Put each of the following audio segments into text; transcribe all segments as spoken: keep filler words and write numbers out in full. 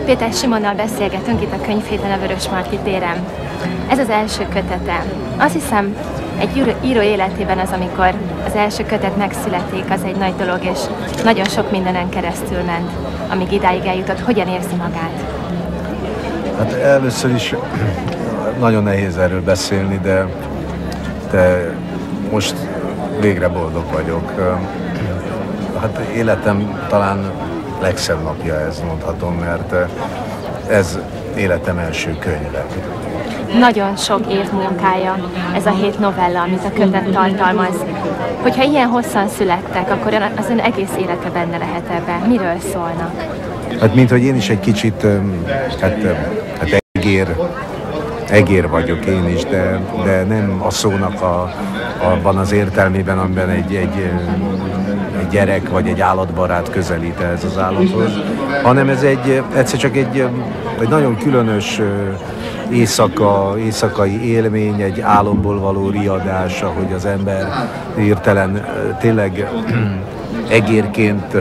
Péter Simonnal beszélgetünk itt a Könyvhéten a Vörösmarty téren. Ez az első kötete. Azt hiszem, egy író, író életében az, amikor az első kötet megszületik, az egy nagy dolog, és nagyon sok mindenen keresztül ment, amíg idáig eljutott. Hogyan érzi magát? Hát először is nagyon nehéz erről beszélni, de, de most végre boldog vagyok. Hát életem talán legszebb napja ez, mondhatom, mert ez életem első könyve. Nagyon sok év munkája ez a hét novella, amit a kötet tartalmaz. Hogyha ilyen hosszan születtek, akkor az ön egész élete benne lehet ebben. Miről szólnak? Hát mint hogy én is egy kicsit, hát, hát egér, egér vagyok én is, de, de nem a szónak a, abban az értelmében, amiben egy, egy, egy gyerek vagy egy állatbarát közelít ez az állathoz, hanem ez egy, egyszer csak egy, egy nagyon különös éjszaka, éjszakai élmény, egy álomból való riadás, ahogy az ember hirtelen tényleg egérként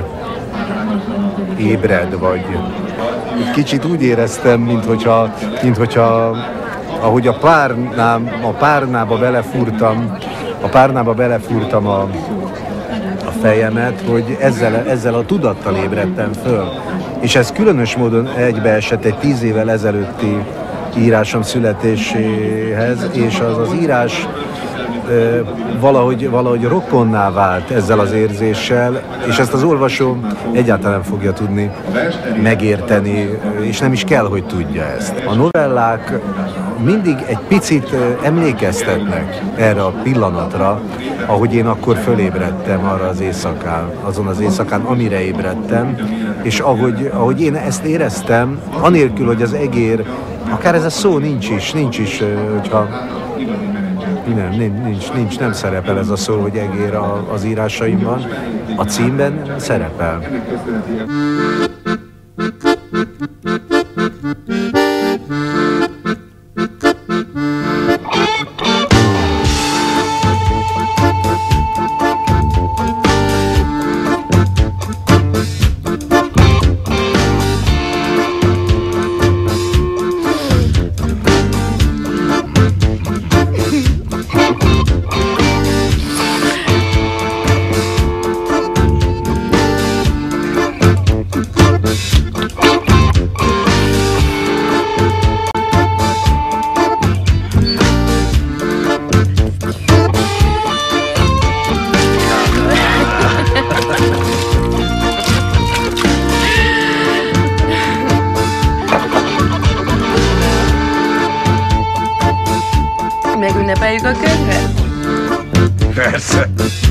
ébred, vagy kicsit úgy éreztem, mint hogyha, mint hogyha ahogy a, párnám, a párnába belefúrtam, a párnába belefúrtam a, a fejemet, hogy ezzel, ezzel a tudattal ébredtem föl. És ez különös módon egybeesett egy tíz évvel ezelőtti írásom születéséhez, és az az írás e, valahogy, valahogy rokonná vált ezzel az érzéssel, és ezt az olvasó egyáltalán nem fogja tudni megérteni, és nem is kell, hogy tudja ezt. A novellák mindig egy picit emlékeztetnek erre a pillanatra, ahogy én akkor fölébredtem arra az éjszakán, azon az éjszakán, amire ébredtem, és ahogy, ahogy én ezt éreztem, anélkül, hogy az egér, akár ez a szó nincs is, nincs is, hogyha nem, nincs, nincs, nem szerepel ez a szó, hogy egér az írásaimban, a címben szerepel. Megünnepeljük a könyvet? Persze!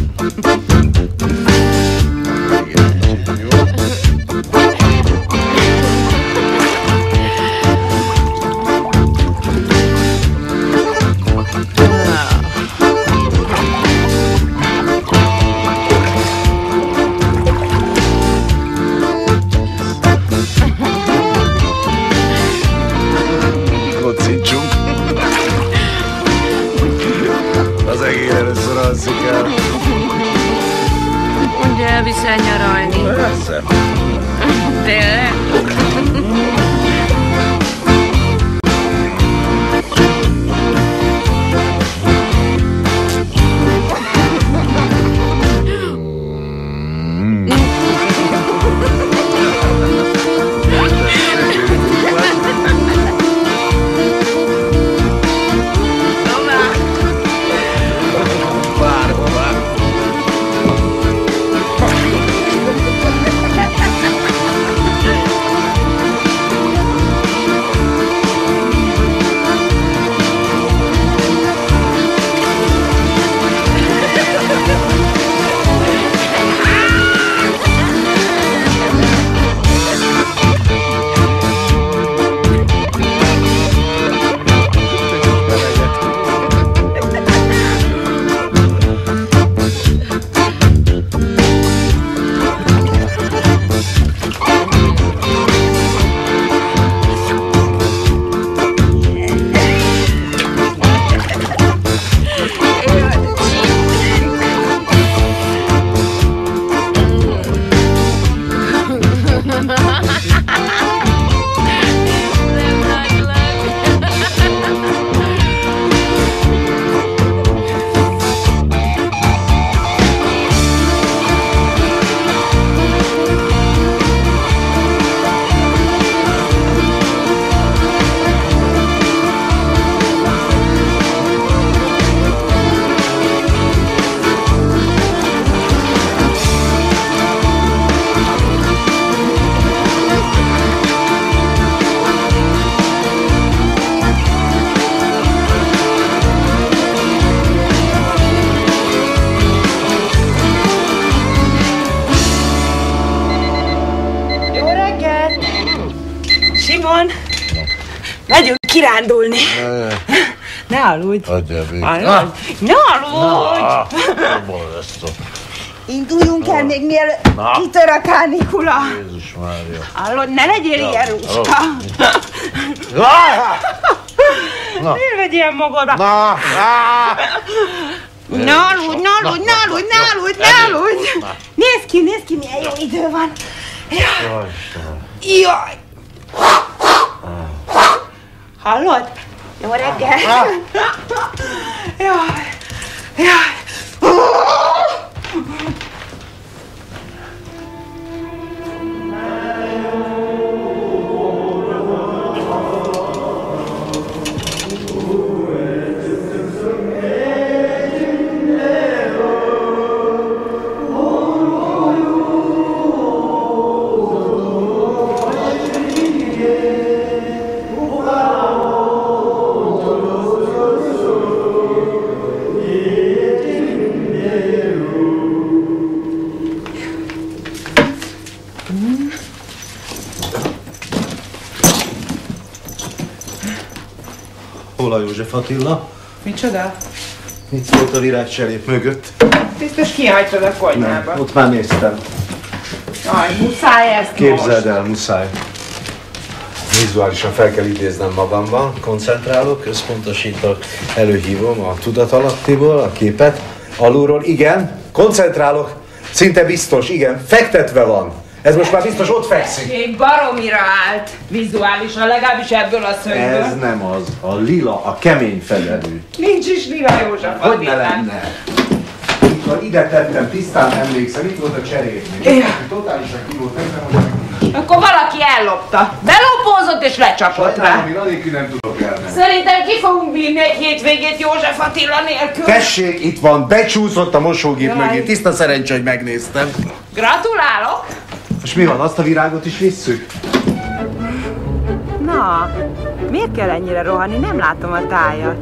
Ugye elviszel nyaralni? Persze. Tényleg? Megyünk kirándulni. Ne aludj. Adjál békét. Aludj. Ne aludj. Induljunk el még mielőtt kitör a kánikula. Jézus Mária. Hallod, ne legyél ilyen rúska. Miért vegyél magadra? Na, Ne aludj, ne aludj, ne aludj, ne aludj, ne aludj. Nézd ki, nézd ki, milyen jó idő van. Jaj. Jaj. Hallod? Jó reggel. Jaj. Jaj. Hol a József Attila? Micsoda? Mit szólt a virágcserép mögött? Biztos kihagytad a konyhába. Nem, ott már néztem. Jaj, muszáj ezt Képzeld most. el, muszáj. Vizuálisan fel kell idéznem magamban, koncentrálok, összpontosítok, előhívom a tudatalattiból a képet, alulról, igen, koncentrálok, szinte biztos, igen, fektetve van. Ez most már biztos ott fekszik. Még baromira állt, vizuálisan, legalábbis ebből a szögből. Ez nem az, a lila, a kemény fedelű. Nincs is lila József Hogy ne Attilán. lenne? Amikor ide tettem, tisztán emlékszem, itt volt a cserépnél. Ja. Totálisan ki volt tettem, hogy Akkor valaki ellopta. Belopózott és lecsapott rá. sajnálom, én anélkül nem tudok elmenni. Szerintem ki fogunk bírni egy hétvégét József Attila nélkül. Tessék, itt van, becsúszott a mosógép Jaj. mögé. Tiszta szerencsé, hogy megnéztem. Gratulálok! És mi van, azt a virágot is visszük? Na, miért kell ennyire rohanni? Nem látom a tájat.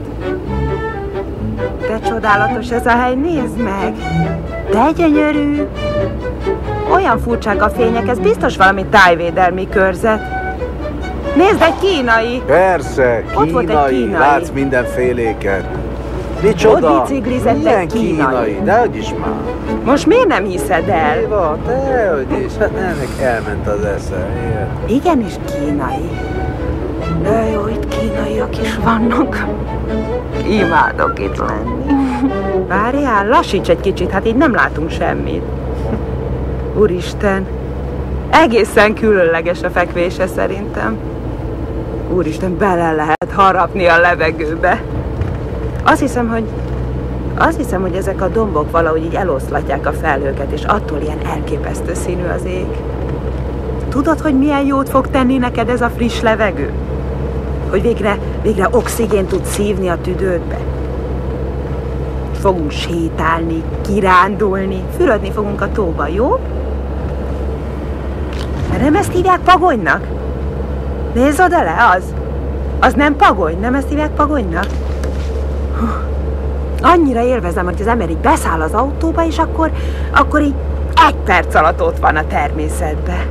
De csodálatos ez a hely, nézd meg! De gyönyörű! Olyan furcsák a fények, ez biztos valami tájvédelmi körzet. Nézd, egy kínai! Persze, Ott volt egy kínai. látsz mindenféléket. Micsoda? Ott biciklizett egy Milyen kínai. dehogy is már. Most miért nem hiszed el? Mi van? Dehogy is, hát ennek elment az esze. Igenis kínai. De jó, itt kínaiak is vannak. Imádok itt lenni. Várjál, lassíts egy kicsit, hát így nem látunk semmit. Úristen, egészen különleges a fekvése szerintem. Úristen, bele lehet harapni a levegőbe. Azt hiszem, hogy azt hiszem, hogy ezek a dombok valahogy így eloszlatják a felhőket, és attól ilyen elképesztő színű az ég. Tudod, hogy milyen jót fog tenni neked ez a friss levegő? Hogy végre, végre oxigént tud szívni a tüdődbe. Fogunk sétálni, kirándulni, fürödni fogunk a tóba, jó? Mert nem ezt hívják pagonynak? Nézz oda le, az! Az nem pagony, nem ezt hívják pagonynak? Annyira élvezem, hogy az ember így beszáll az autóba, és akkor, akkor így egy perc alatt ott van a természetben.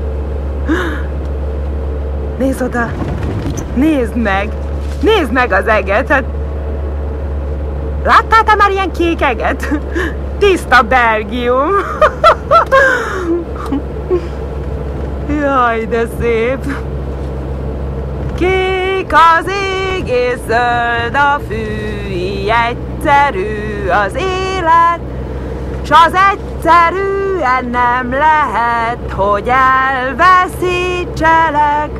Nézd oda! Nézd meg! Nézd meg az eget! Hát... Láttál te már ilyen kék eget? Tiszta Belgium! Jaj, de szép! Kék az ég és zöld a fű, így egyszerű az élet, s az egyszerűen nem lehet, hogy elveszítselek.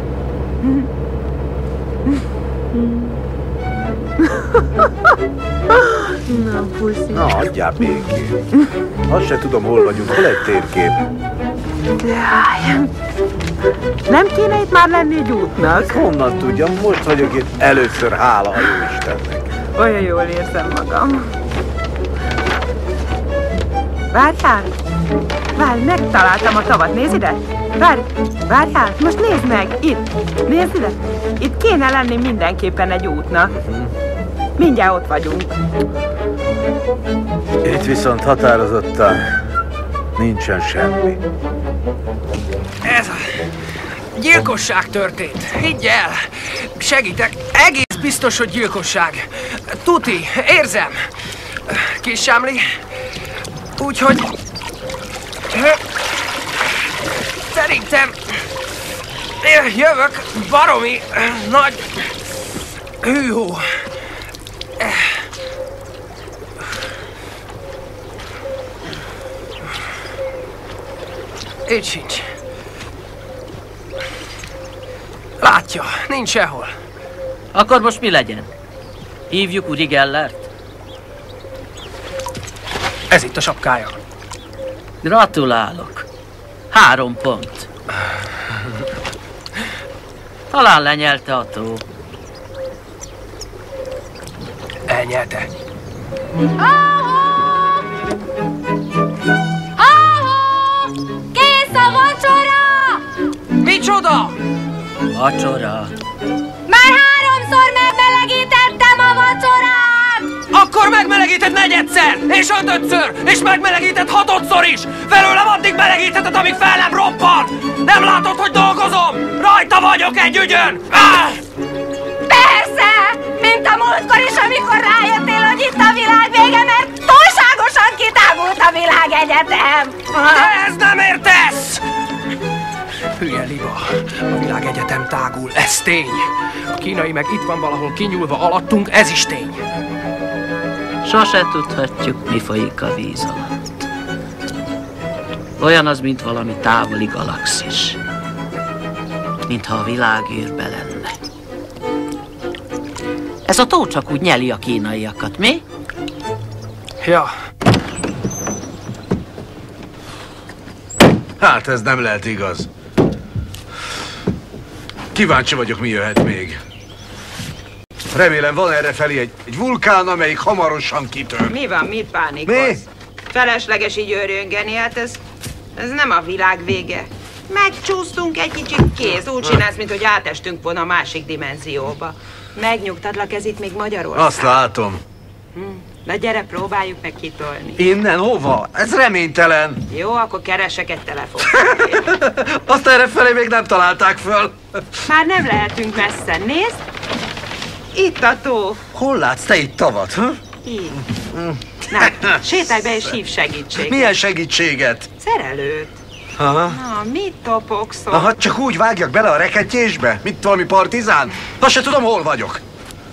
Na, puszi. Na, adjál békét. Azt se tudom, hol vagyunk, hol egy térkép. Jaj. Nem kéne itt már lenni egy útnak? Honnan tudjam, most vagyok itt először, hála a Jóistennek. Olyan jól érzem magam. Várjál! Várj, megtaláltam a tavat, nézd ide! Várj, várjál, most nézd meg, itt! Nézd ide! Itt kéne lenni mindenképpen egy útnak. Mindjárt ott vagyunk. Itt viszont határozottan nincsen semmi. Ez a gyilkosság történt. Higgy el! Segítek! Egész biztos, hogy gyilkosság. Tuti, érzem. Kis Sámli. Úgyhogy... Szerintem... Jövök baromi nagy... Hűhó. Így sincs. Látja, nincs sehol. Akkor most mi legyen? Hívjuk Uri Gellert? Ez itt a sapkája. Gratulálok. Három pont. Talán lenyelte a tó. Elnyelte. Kész a vacsora! Micsoda? Vacsora. Már háromszor megmelegítettem a vacsorát! Akkor megmelegíted negyedszer, és ötödször, és megmelegíted hatodszor is! Felőlem addig melegítheted, amíg fel nem roppan! Nem látod, hogy dolgozom? Rajta vagyok egy ügyön! Ah! Persze! Mint a múltkor is, amikor rájöttél, hogy itt a világ vége, mert túlságosan kitágult a világegyetem! De ez nem értesz! Hülye liba, a világegyetem tágul, ez tény. A kínai meg itt van valahol kinyúlva alattunk, ez is tény. Sose tudhatjuk, mi folyik a víz alatt. Olyan az, mint valami távoli galaxis. Mintha a világűrbe lenne. Ez a tó csak úgy nyeli a kínaiakat, mi? Ja. Hát ez nem lehet igaz. Kíváncsi vagyok, mi jöhet még. Remélem van errefelé egy, egy vulkán, amelyik hamarosan kitör. Mi van, mit pánikolsz? Mi? Felesleges így örjöngeni, hát ez, ez nem a világ vége. Megcsúsztunk egy kicsit, kész. Úgy csinálsz, mint hogy átestünk volna a másik dimenzióba. Megnyugtatlak, ez itt még Magyarország. Azt látom. Hm. Na gyere, próbáljuk meg kitolni. Innen hova? Ez reménytelen. Jó, akkor keresek egy telefon. Azt errefelé még nem találták föl. Már nem lehetünk messze, nézd! Itt a tó. Hol látsz te itt tavat? Ha? Így. Na, sétálj be és hív segítséget. Milyen segítséget? Szerelőt. Aha. Na, mit topogszol? Aha, csak úgy vágjak bele a rekettyésbe? Mint valami partizán? Azt se tudom, hol vagyok.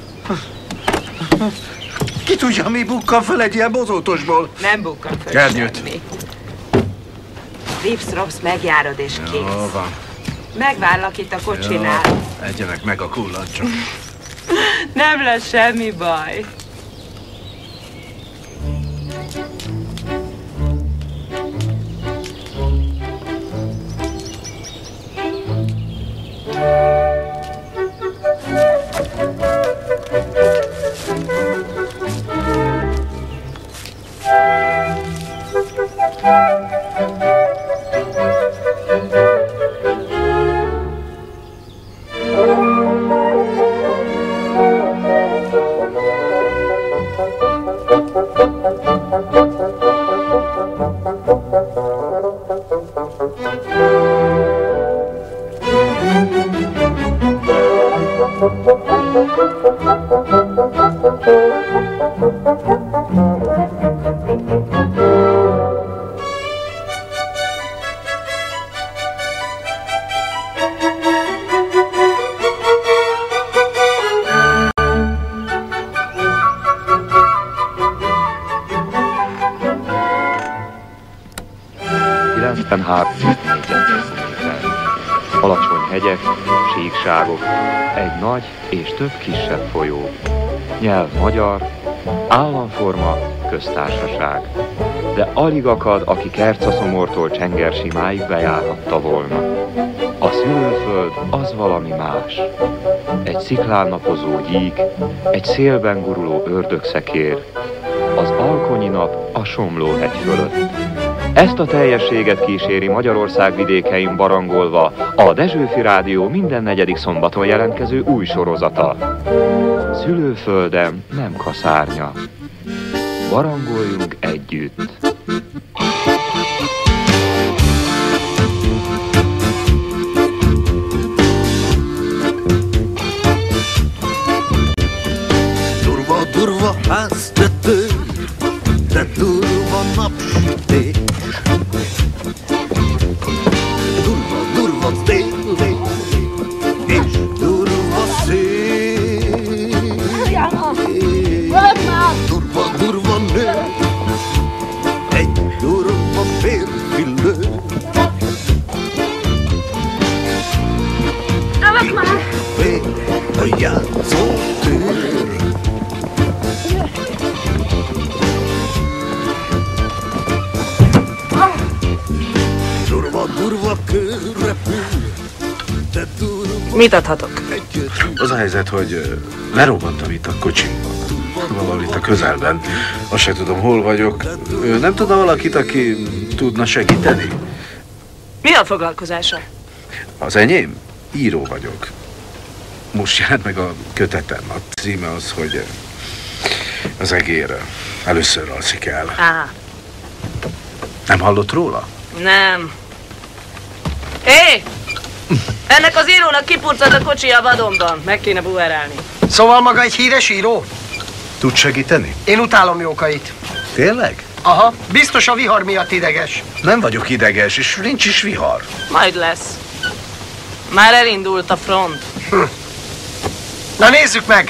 Ki tudja, mi bukkan föl egy ilyen bozótosból? Nem bukkan föl Kernyőt. semmi. Ripsz-ropsz megjárod és kész. Jó van. Megvárlak itt a kocsinál. Jó, egyenek meg a kullancsot. Nem lesz semmi baj. kilencvenhárom négyzetméter. Alacsony hegyek, síkságok, egy nagy és több kisebb folyó. Nyelv magyar, államforma köztársaság. De alig akad, aki Kercaszomortól Csengersimáig bejárhatta volna. A szülőföld az valami más. Egy sziklán napozó gyík, egy szélben guruló ördögszekér, az alkonyi nap a Somlóhegy fölött. Ezt a teljességet kíséri Magyarország vidékein barangolva a Dezsőfi Rádió minden negyedik szombaton jelentkező új sorozata. Szülőföldem nem kaszárnya. Barangoljunk együtt! háztető, de durva napsütés. Durva, durva dél, és durva szél. Durva, durva nő, egy durva férfi lő. Állok már! Vég a játszótér. Durva, durva kő repül, de durva... Mit adhatok? Az a helyzet, hogy lerobbantam itt a kocsimban. Valahol itt a közelben. Azt sem tudom, hol vagyok. Nem tudna valakit, aki tudna segíteni? Mi a foglalkozása? Az enyém? Író vagyok. Most jelent meg a kötetem. A címe az, hogy az egér először alszik el. Á. Nem hallott róla? Nem. Hé! Ennek az írónak kipurcant a kocsi a vadonban. Meg kéne buherálni. Szóval maga egy híres író? Tud segíteni? Én utálom Jókait. Tényleg? Aha, biztos a vihar miatt ideges. Nem vagyok ideges, és nincs is vihar. Majd lesz. Már elindult a front. Hm. Na nézzük meg!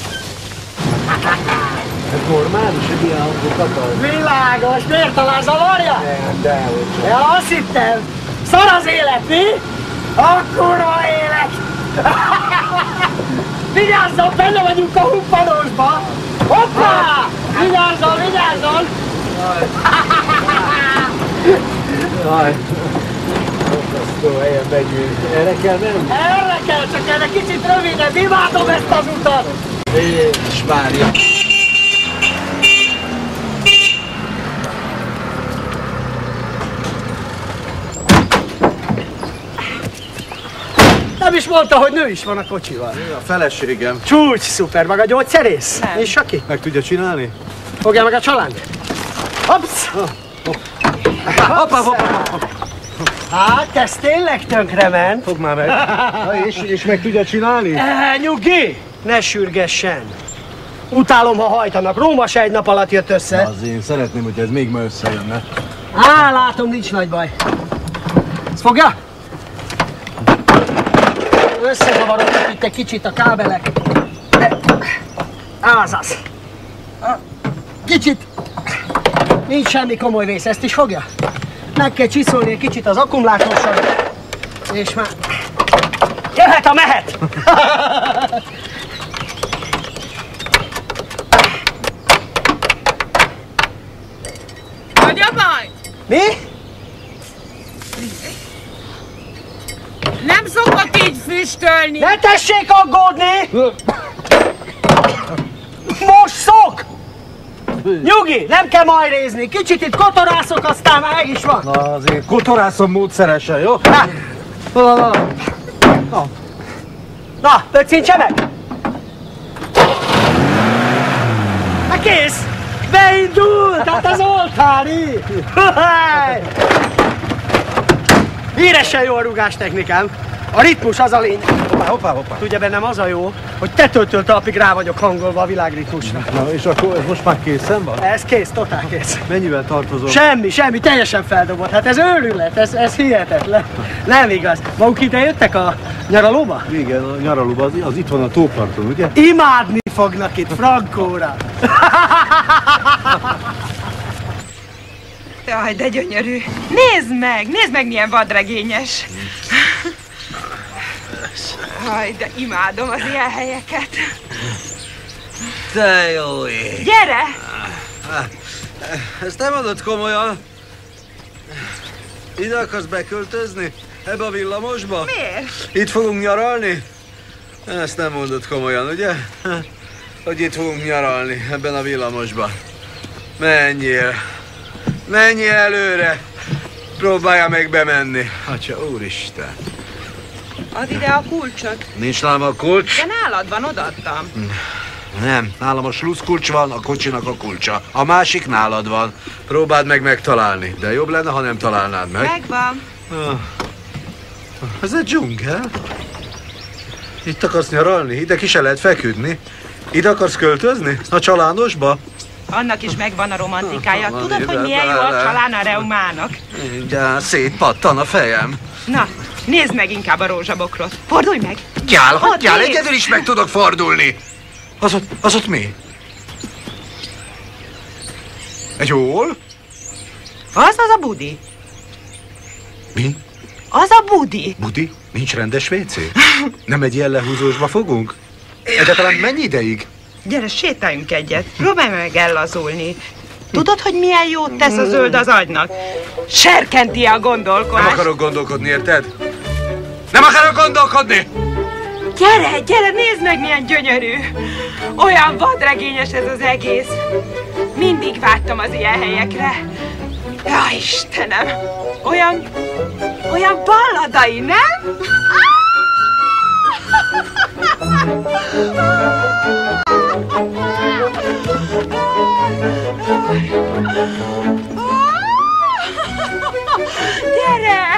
Ez normális, hogy ilyen hangokat ad? Világos, miért talán zavarja? Nem, de hogy... Ja, azt hittem. Szar az élet, mi? A kurva élet! Vigyázzon, benne vagyunk a huppanosba! Hoppá! Vigyázzon, vigyázzon! Jaj, borzasztó helyen megyünk. Erre kell menni? Erre kell, csak erre kicsit rövidebb, imádom ezt az utat! Jézus Mária! Nem is mondta, hogy nő is van a kocsival. A feleségem. Csúcs, szuper, maga gyógyszerész? És aki? Meg tudja csinálni? Fogja meg a család? Hopsz! Hoppá, hoppá, hoppá! Hát, ez tényleg tönkrement. Fogd már meg. Na, és, és meg tudja csinálni? E, nyugi! Ne sürgessen. Utálom, ha hajtanak. Róma se egy nap alatt jött össze. Az én szeretném, hogy ez még ma összejönne. Á, látom, nincs nagy baj. Ezt fogja? Összezavarodtak itt egy kicsit a kábelek. Azaz. Kicsit. Nincs semmi komoly vész, ezt is fogja? Meg kell csiszolni egy kicsit az akkumulátorsarat. És már... Jöhet a mehet! Hogy a baj? Mi? Nem szokott így füstölni. Ne tessék aggódni! Most szok! Nyugi, nem kell majrézni. Kicsit itt kotorászok, aztán meg is van. Na azért kotorászom módszeresen, jó? Na, na, na, na. Na, pöccintse meg! Na kész! Beindult! Hát az oltári! Híresen jó a rúgástechnikám. A ritmus az a lényeg. Hoppá, hoppá, hoppá. Tudja, bennem az a jó, hogy tetőtől talpig rá vagyok hangolva a világritmusra. Na, és akkor ez most már készen van? Ez kész, totál kész. Mennyivel tartozom? Semmi, semmi, teljesen feldobott. Hát ez őrület, ez, ez hihetetlen. Nem igaz. Maguk ide jöttek a nyaralóba? Igen, a nyaralóba, az, az itt van a tóparton, ugye? Imádni fognak itt, frankóra. Jaj, de gyönyörű. Nézd meg, nézd meg, milyen vadregényes. Jaj, de imádom az ilyen helyeket. Te jó ég. Gyere! Ezt nem mondod komolyan? Ide akarsz beköltözni? Ebbe a villamosba? Miért? Itt fogunk nyaralni? Ezt nem mondod komolyan, ugye? Hogy itt fogunk nyaralni, ebben a villamosban. Menjél. Menjél előre. Próbálja meg bemenni. Atya, úristen. Add ide a kulcsot. Nincs nálam a kulcs? De nálad van, odaadtam. Nem, nálam a sluszkulcs van, a kocsinak a kulcsa. A másik nálad van. Próbáld meg megtalálni, de jobb lenne, ha nem találnád meg. Megvan. Ah. Ez egy dzsungel. Itt akarsz nyaralni? Ide ki se lehet feküdni. Ide akarsz költözni? A csalánosba? Annak is megvan a romantikája. Tudod, hogy milyen jó a csalán a reumának? Mindjárt szétpattan a fejem. Na, nézd meg inkább a rózsabokrot. Fordulj meg! Gyál, hagyjál, egyedül is meg tudok fordulni. Az ott, az ott mi? Egy hol? Az az a budi. Mi? Az a budi. Budi? Nincs rendes vécé? Nem egy ilyen lehúzósba fogunk? Egyáltalán mennyi ideig? Gyere, sétáljunk egyet. Próbálj meg ellazulni. Tudod, hogy milyen jót tesz a zöld az agynak? Serkenti a gondolkodást. Nem akarok gondolkodni, érted? Nem akarok gondolkodni! Gyere, gyere, nézd meg, milyen gyönyörű! Olyan vadregényes ez az egész. Mindig vágytam az ilyen helyekre. Ja, Istenem! Olyan... olyan balladai, nem? Gyere!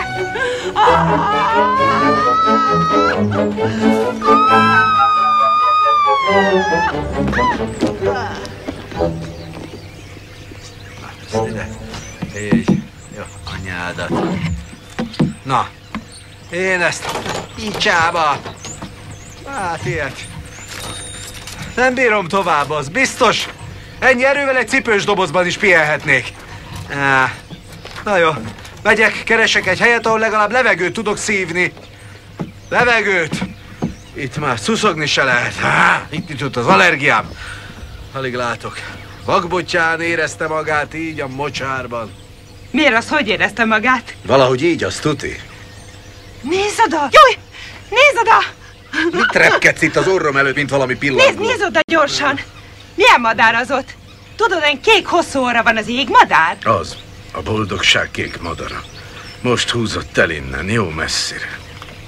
Így, jó, anyádat. Na, én ezt picsába. Hát ilyet. Nem bírom tovább, az biztos. Ennyi erővel egy cipős dobozban is pihenhetnék. Á, na jó, megyek, keresek egy helyet, ahol legalább levegőt tudok szívni. Levegőt. Itt már szuszogni se lehet. Á, itt jutott az allergiám. Alig látok. Vakbottyán érezte magát így a mocsárban. Miért az, hogy érezte magát? Valahogy így, az tuti. Nézd oda! Jaj! Nézd oda! Mit repkedsz itt az orrom előtt, mint valami pillangó? Nézd, nézd oda gyorsan! Milyen madár az ott? Tudod, hogy kék hosszú orra van az égmadár? Az, a boldogság kék madara. Most húzott el innen, jó messzire.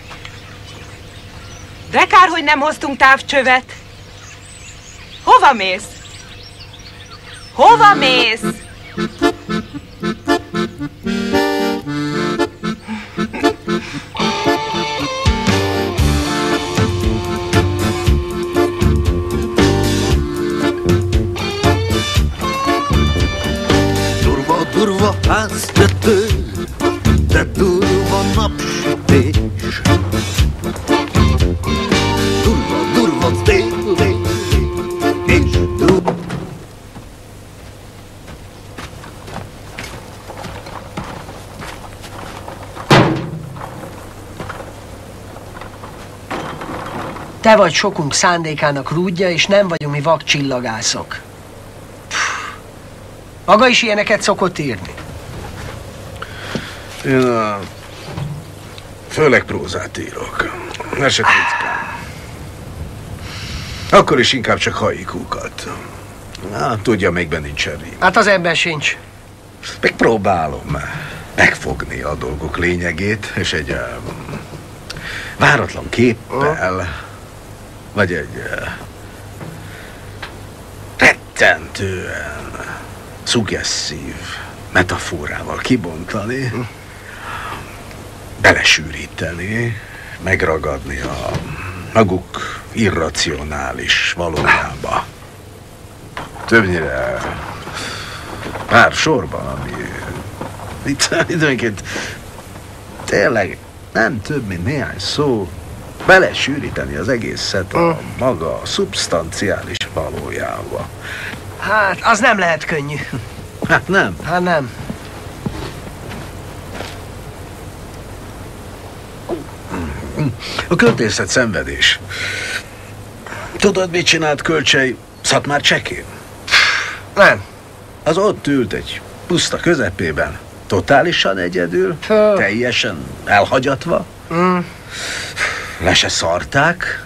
De kár, hogy nem hoztunk távcsövet. Hova mész? Hova mész? Durva, durva háztető, de durva napsütés. Durva, durva tél, és durva. Te vagy sokunk szándékának rúdja, és nem vagyunk mi vak csillagászok. Maga is ilyeneket szokott írni? Én a... főleg prózát írok. Eset ritkán. Akkor is inkább csak haikúkat. Na, tudja, még benne nincsen rím. Hát az ebben sincs. Megpróbálom megfogni a dolgok lényegét, és egy uh, váratlan képpel, oh. vagy egy uh, rettentően szuggesszív metaforával kibontani, hm. belesűríteni, megragadni a maguk irracionális valójába. Többnyire pár sorban, ami itt időnként tényleg nem több, mint néhány szó, belesűríteni az egészet a maga szubstanciális valójába. Hát, az nem lehet könnyű. Hát nem. Hát nem. A költészet szenvedés. Tudod, mit csinált Kölcsey Szatmár Csekén? Nem. Az ott ült egy puszta közepében, totálisan egyedül, Fö. teljesen elhagyatva. Mm. Le se szarták.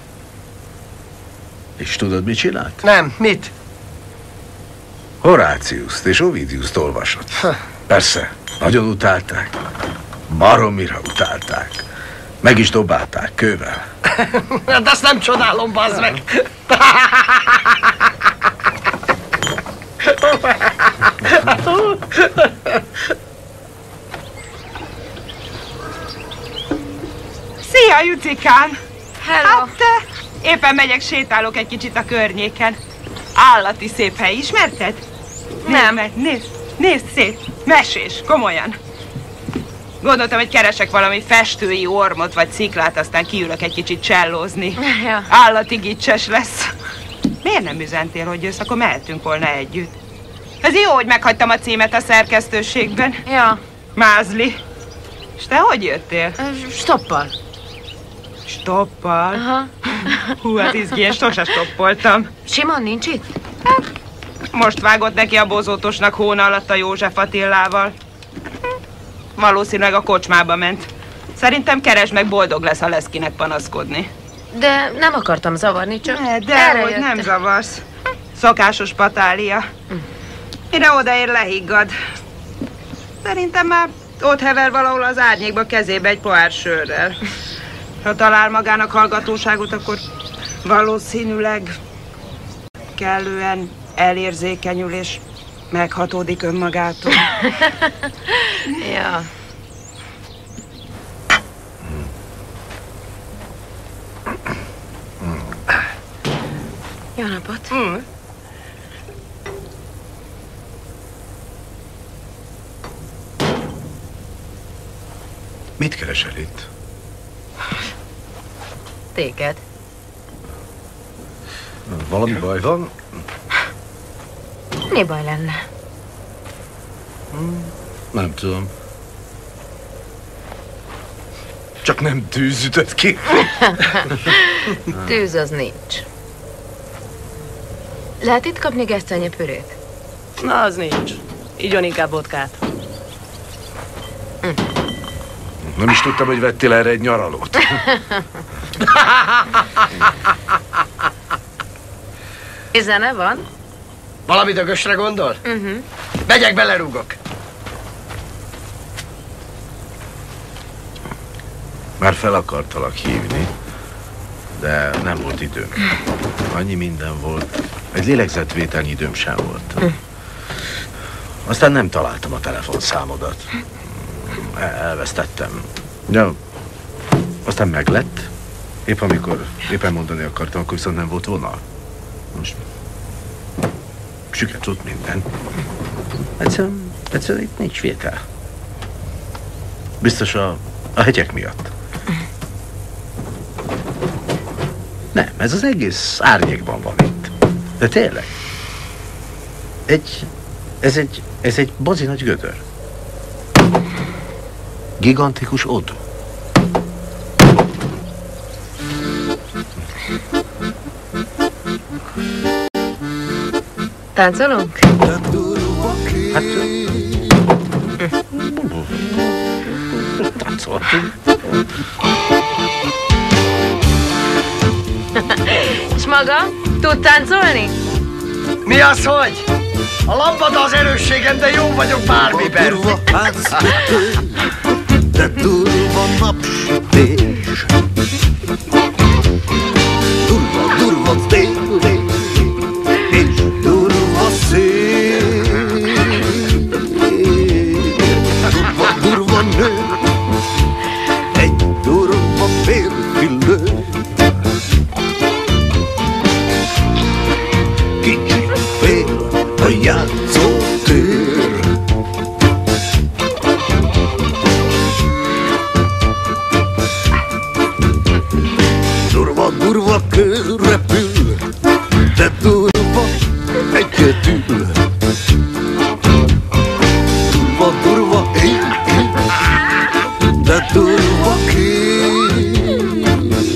És tudod, mit csinált? Nem, mit? Horáciuszt és Ovidiuszt olvasott. Ha. Persze, nagyon utálták. Baromira utálták. Meg is dobálták kővel. De azt nem csodálom, bazd meg. Szia, Jucikám! Hello! Hát te Éppen megyek, sétálok egy kicsit a környéken. Állati szép hely, ismerted? Nem. Nézd, nézd, nézd szét, mesés, komolyan. Gondoltam, hogy keresek valami festői ormot vagy sziklát, aztán kiülök egy kicsit csellózni. Ja. Állati gicses lesz. Miért nem üzentél, hogy jössz, akkor mehetünk volna együtt. Ez jó, hogy meghagytam a címet a szerkesztőségben. Ja. Mázli. És te hogy jöttél? Stoppal. Stoppal? Aha. Hú, hát izgi, én sose stoppoltam. Simon nincs itt? Most vágott neki a bozótosnak hóna alatt a József Attilával. Valószínűleg a kocsmába ment. Szerintem keresd meg, boldog lesz, ha lesz kinek panaszkodni. De nem akartam zavarni, csak ne, de hogy nem zavarsz. Szokásos patália. Mire odaér, lehiggad. Szerintem már ott hever valahol az árnyékba kezébe egy pohár sörrel. Ha talál magának hallgatóságot, akkor valószínűleg kellően elérzékenyül és meghatódik önmagától. Ja. Jó napot. Mm. Mit keresel itt? Téged. Valami baj van? Mi baj lenne? Nem tudom. Csak nem tűz ütött ki. Tűz az nincs. Lehet itt kapni gesztenyepürét? Na, az nincs. Igyon inkább vodkát. Hm. Nem is tudtam, hogy vettél erre egy nyaralót. Zene van? Valami dögösre gondol? Uh-huh. Megyek, belerúgok. Már fel akartalak hívni, de nem volt időm. Annyi minden volt. Egy lélegzetvételnyi időm sem volt. Aztán nem találtam a telefonszámodat. Elvesztettem. Ja, aztán meglett. Épp amikor éppen mondani akartam, akkor viszont nem volt vonal. Most süket minden. Egyszerűen, egyszerűen itt nincs vétel. Biztos a, a hegyek miatt. Nem, ez az egész árnyékban van itt. De tényleg. Egy, ez egy, ez egy bazi nagy gödör. Gigantikus odú. Táncolunk? Hát... Táncoltunk. És maga? Tud táncolni? Mi az, hogy? A lambada az erősségem, de jó vagyok bármiben. Durva házkötő, de durva napsütés. Durva, durva tél, és durva szél. Durva, durva nő, egy durva férfi lő. Kicsit fél a játszótér. Durva, durva kő repül, de durva egyedül. Durva, durva ég, de durva kék.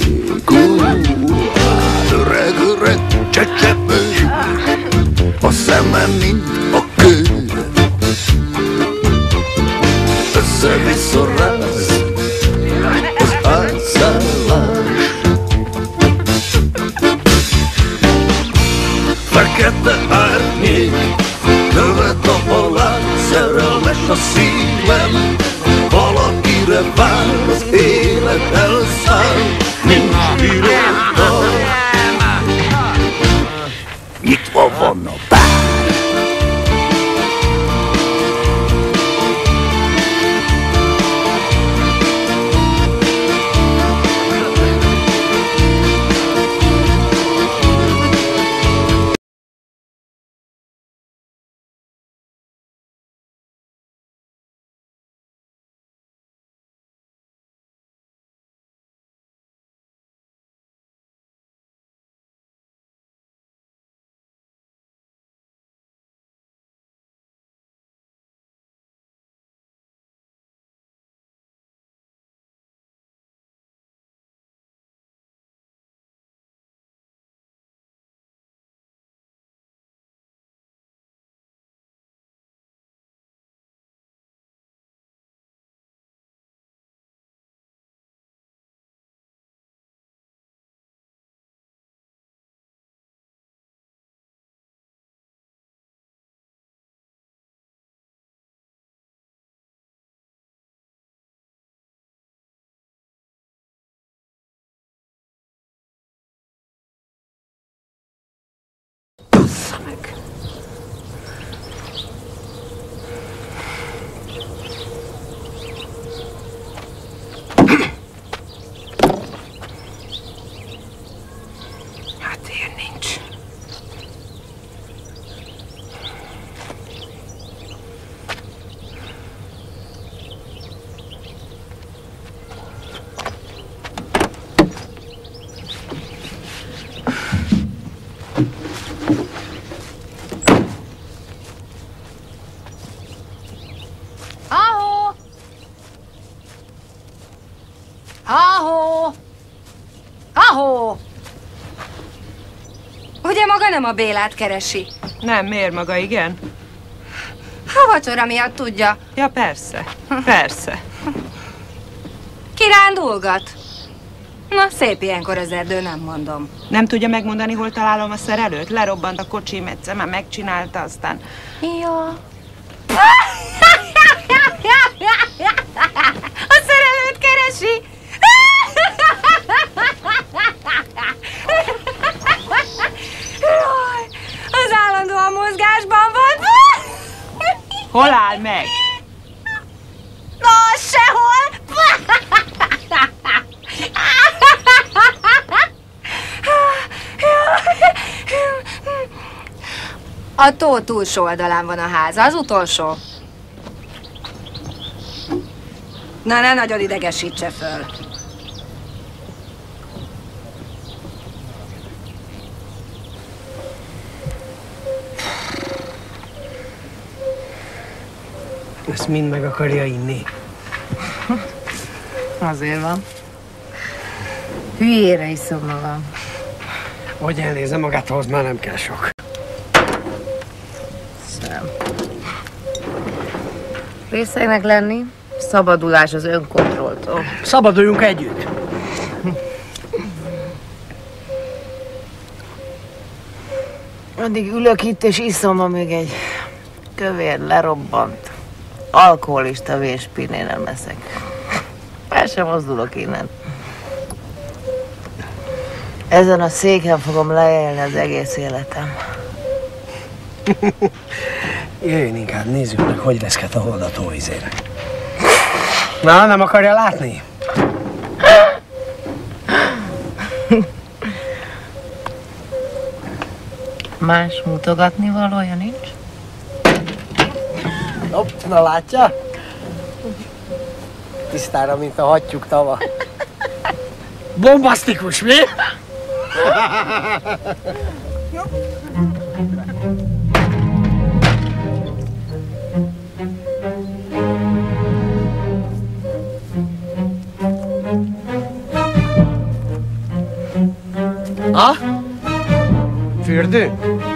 Öreg, öreg csecsepő, a szeme mint a kő. Össze-vissza ráz az átszállás. Fekete árnyék követ a halál, szerelmes a szívem. Valakire vár, az élet elszáll, nincs iroda. Nyitva van a bár. Ahó! Ahó! Ahó! Ugye maga nem a Bélát keresi? Nem, miért maga, igen? A vacsora miatt tudja. Ja, persze. Persze. Kirándulgat. Na, szép ilyenkor az erdő, nem mondom. Nem tudja megmondani, hol találom a szerelőt? Lerobbant a kocsim egyszer, már megcsinálta, aztán... Ja. A szerelőt keresi! Az állandóan mozgásban van. Hol áll meg? Na, sehol! A tó túlsó oldalán van a háza, az utolsó. Na, ne nagyon idegesítse föl. Ezt mind meg akarja inni. Azért van. Hülyére iszom magam. Hogy elnézze magát, ahhoz már nem kell sok. Szem. Részegnek lenni, szabadulás az önkontrolltól. Szabaduljunk együtt. Addig ülök itt és iszom, amíg egy kövér lerobbant. Alkoholista véspinné nem leszek. El sem mozdulok innen. Ezen a széken fogom leélni az egész életem. Jöjjön inkább, nézzük meg, hogy leszket a hold a tóvizére. Na, nem akarja látni? Más mutogatni valója nincs? Hopp, na látja? Tisztára, mint a hattyúk tava. Bombasztikus, mi? Ha? Fürdő?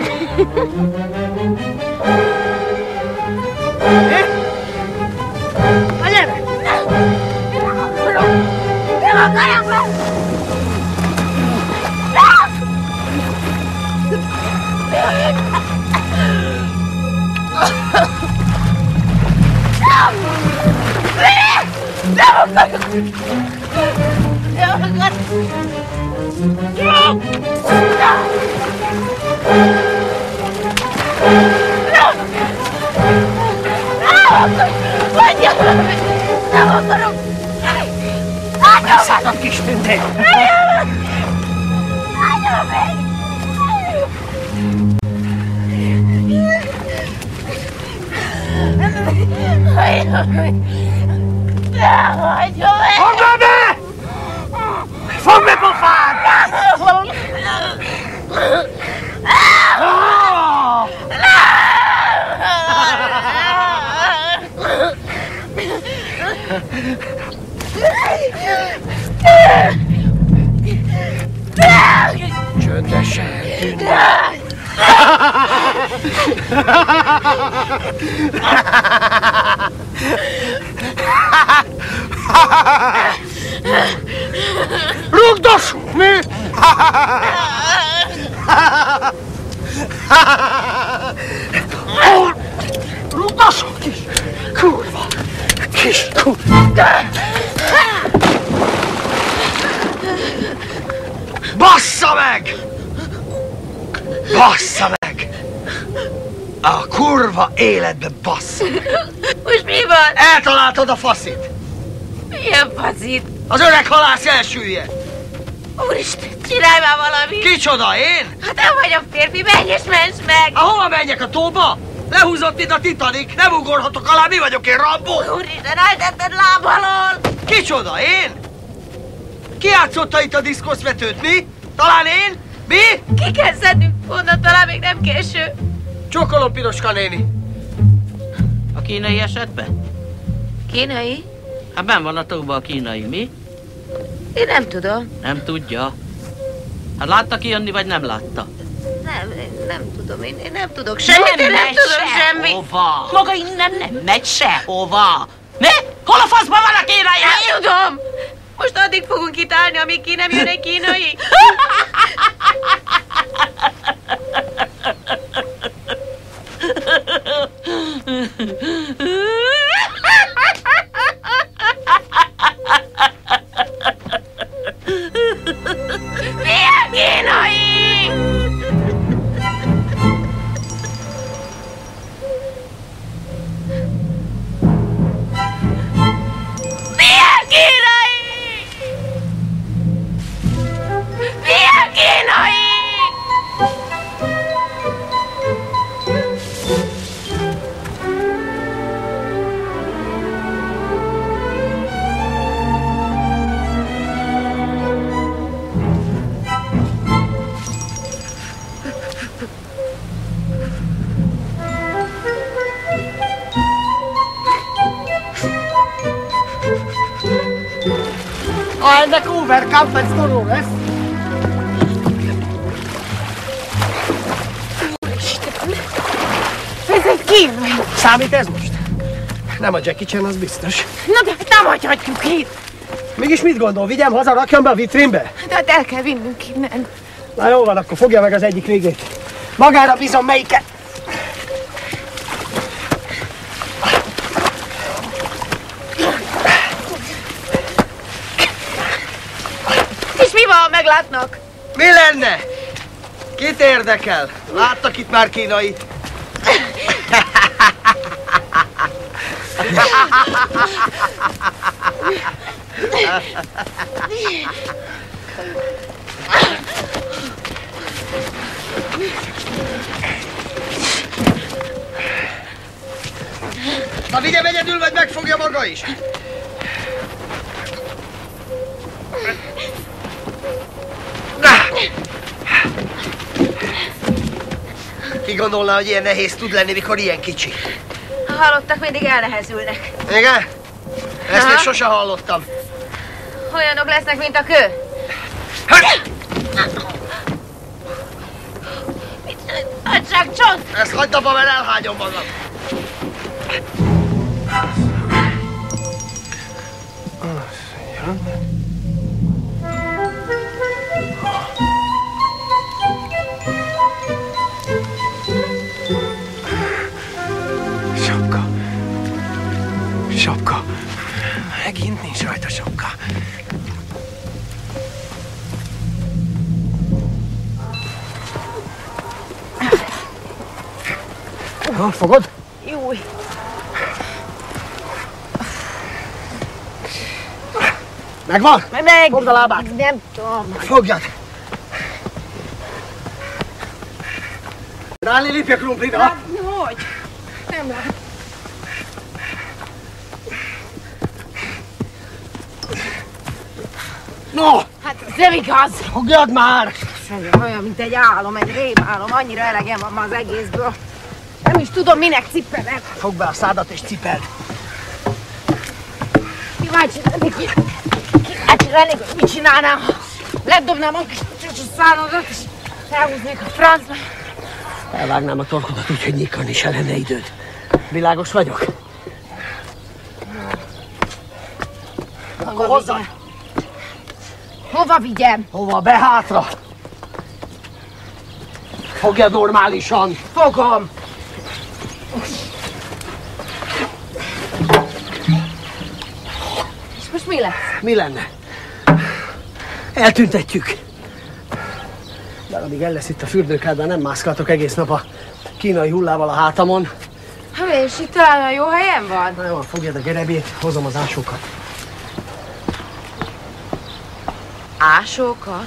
Elszállod, kis tündér! Fogd be! Fogd be, pofád! Csöndesen, tündér! Rugdossuk, mi? Rugdossuk, kis kurva! Kis kurva! Bassza meg! Bassza meg! A kurva életbe bassza meg! Most mi van? Eltaláltad a faszit! Milyen faszit? Az öreg halász elsüllyedt! Úristen, csinálj már valamit! Kicsoda, én? Hát nem vagy a férfi, menj és ments meg! Hova menjek, a tóba? Lehúzott, mint a Titanic, nem ugorhatok alá, mi vagyok én, Rambo? Úristen, eltetted láb alól! Kicsoda, én? Ki játszotta itt a diszkoszvetőt, mi? Talán én? Mi? Ki kell szednünk onnan, talán még nem késő. Csókolom, Piroska néni. A kínai esetben? Kínai? Hát benn van a tóba a kínai, mi? Én nem tudom. Nem tudja. Hát látta kijönni, vagy nem látta? Nem, én nem tudom, én, én nem tudok semmit, nem én nem tudom semmit. Sehova. Maga innen nem megy sehova. Mi? Hol a faszban van a kínai? Nem tudom. Most addig fogunk itt állni, amíg ki nem jön egy kínai. Milyen kínai? Milyen kínai? Milyen kínai? Ennek Overkampet sztoró lesz. Ez egy kínai. Számít ez most? Nem a Jackie Chan, az biztos. Na de nem hagyhatjuk itt. Mégis mit gondol, vigyem haza, rakjam be a vitrínbe? De hát el kell vinnünk innen. Na jó van, akkor fogja meg az egyik végét. Magára bízom, melyiket. És mi van, ha meglátnak? Mi lenne? Kit érdekel? Láttak itt már kínait? Na vigyem egyedül, vagy megfogja maga is? Ki gondolná, hogy ilyen nehéz tud lenni, mikor ilyen kicsi? A halottak mindig elnehezülnek. Igen? Ezt Aha. még sose hallottam. Olyanok lesznek, mint a kő. Adság csont! Ezt hagyd abba, mert elhágyom magam. Sapka. Sapka. Megint nincs rajta sapka. Ha, fogod? Júj. Megvan? Meg. Fogd a lábát. Nem tudom. Fogjad. Rálni lépj a krumplira. Hogy? Nem lehet. No! Hát ez nem igaz. Fogjad már! Olyan, mint egy álom, egy rémálom. Annyira elegem van ma az egészből. Nem is tudom, minek cipelek. Fogd be a szádat és cipeld. Kíváncsi lennék, hogy... Kíváncsi lennék, hogy mit csinálnám, ha ledobnám a kis csúcsos szánodat, és elhúznék a francba. Elvágnám a torkodat úgy, hogy nyíkani se lenne időd. Világos vagyok? Akkor hozzá! Hova vigyem? Hova? Be hátra! Fogja normálisan! Fogom! És most mi lesz? Mi lenne? Eltüntetjük. De amíg el lesz itt a fürdőkádban, nem mászkáltok egész nap a kínai hullával a hátamon. Hát és itt talán a jó helyen van? Na jó, fogjad a gerebét, hozom az ásókat. Ásókat?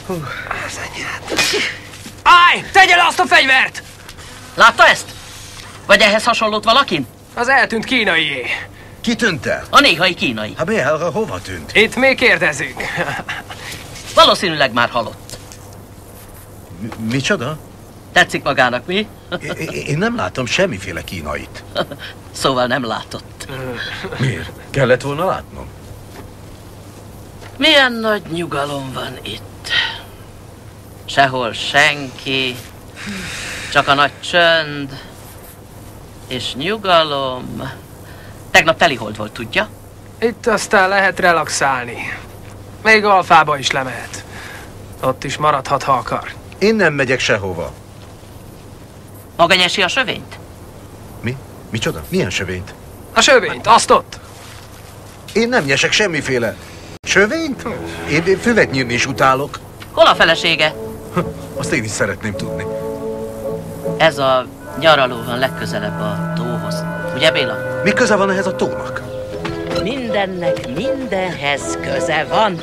Hú, az anyád. Állj! Tegye le azt a fegyvert! Látta ezt? Vagy ehhez hasonlott valakin? Az eltűnt kínaié. Ki tűnt el? A néhai kínai. Hát Béhelga hova tűnt? Itt még kérdezünk. Valószínűleg már halott. Micsoda? Tetszik magának, mi? Én nem látom semmiféle kínait. Szóval nem látott. Miért? Kellett volna látnom. Milyen nagy nyugalom van itt. Sehol senki, csak a nagy csönd és nyugalom. Tegnap telihold volt, tudja? Itt aztán lehet relaxálni. Még Alfába is lemehet. Ott is maradhat, ha akar. Én nem megyek sehova. Maga nyesi a sövényt? Mi? Micsoda? Milyen sövényt? A sövényt, azt ott. Én nem nyesek semmiféle sövényt? Én, én füvet nyírni is utálok. Hol a felesége? Azt én is szeretném tudni. Ez a nyaraló van legközelebb a tóhoz. Ugye, Béla? Mi köze van ehhez a tónak? Mindennek mindenhez köze van.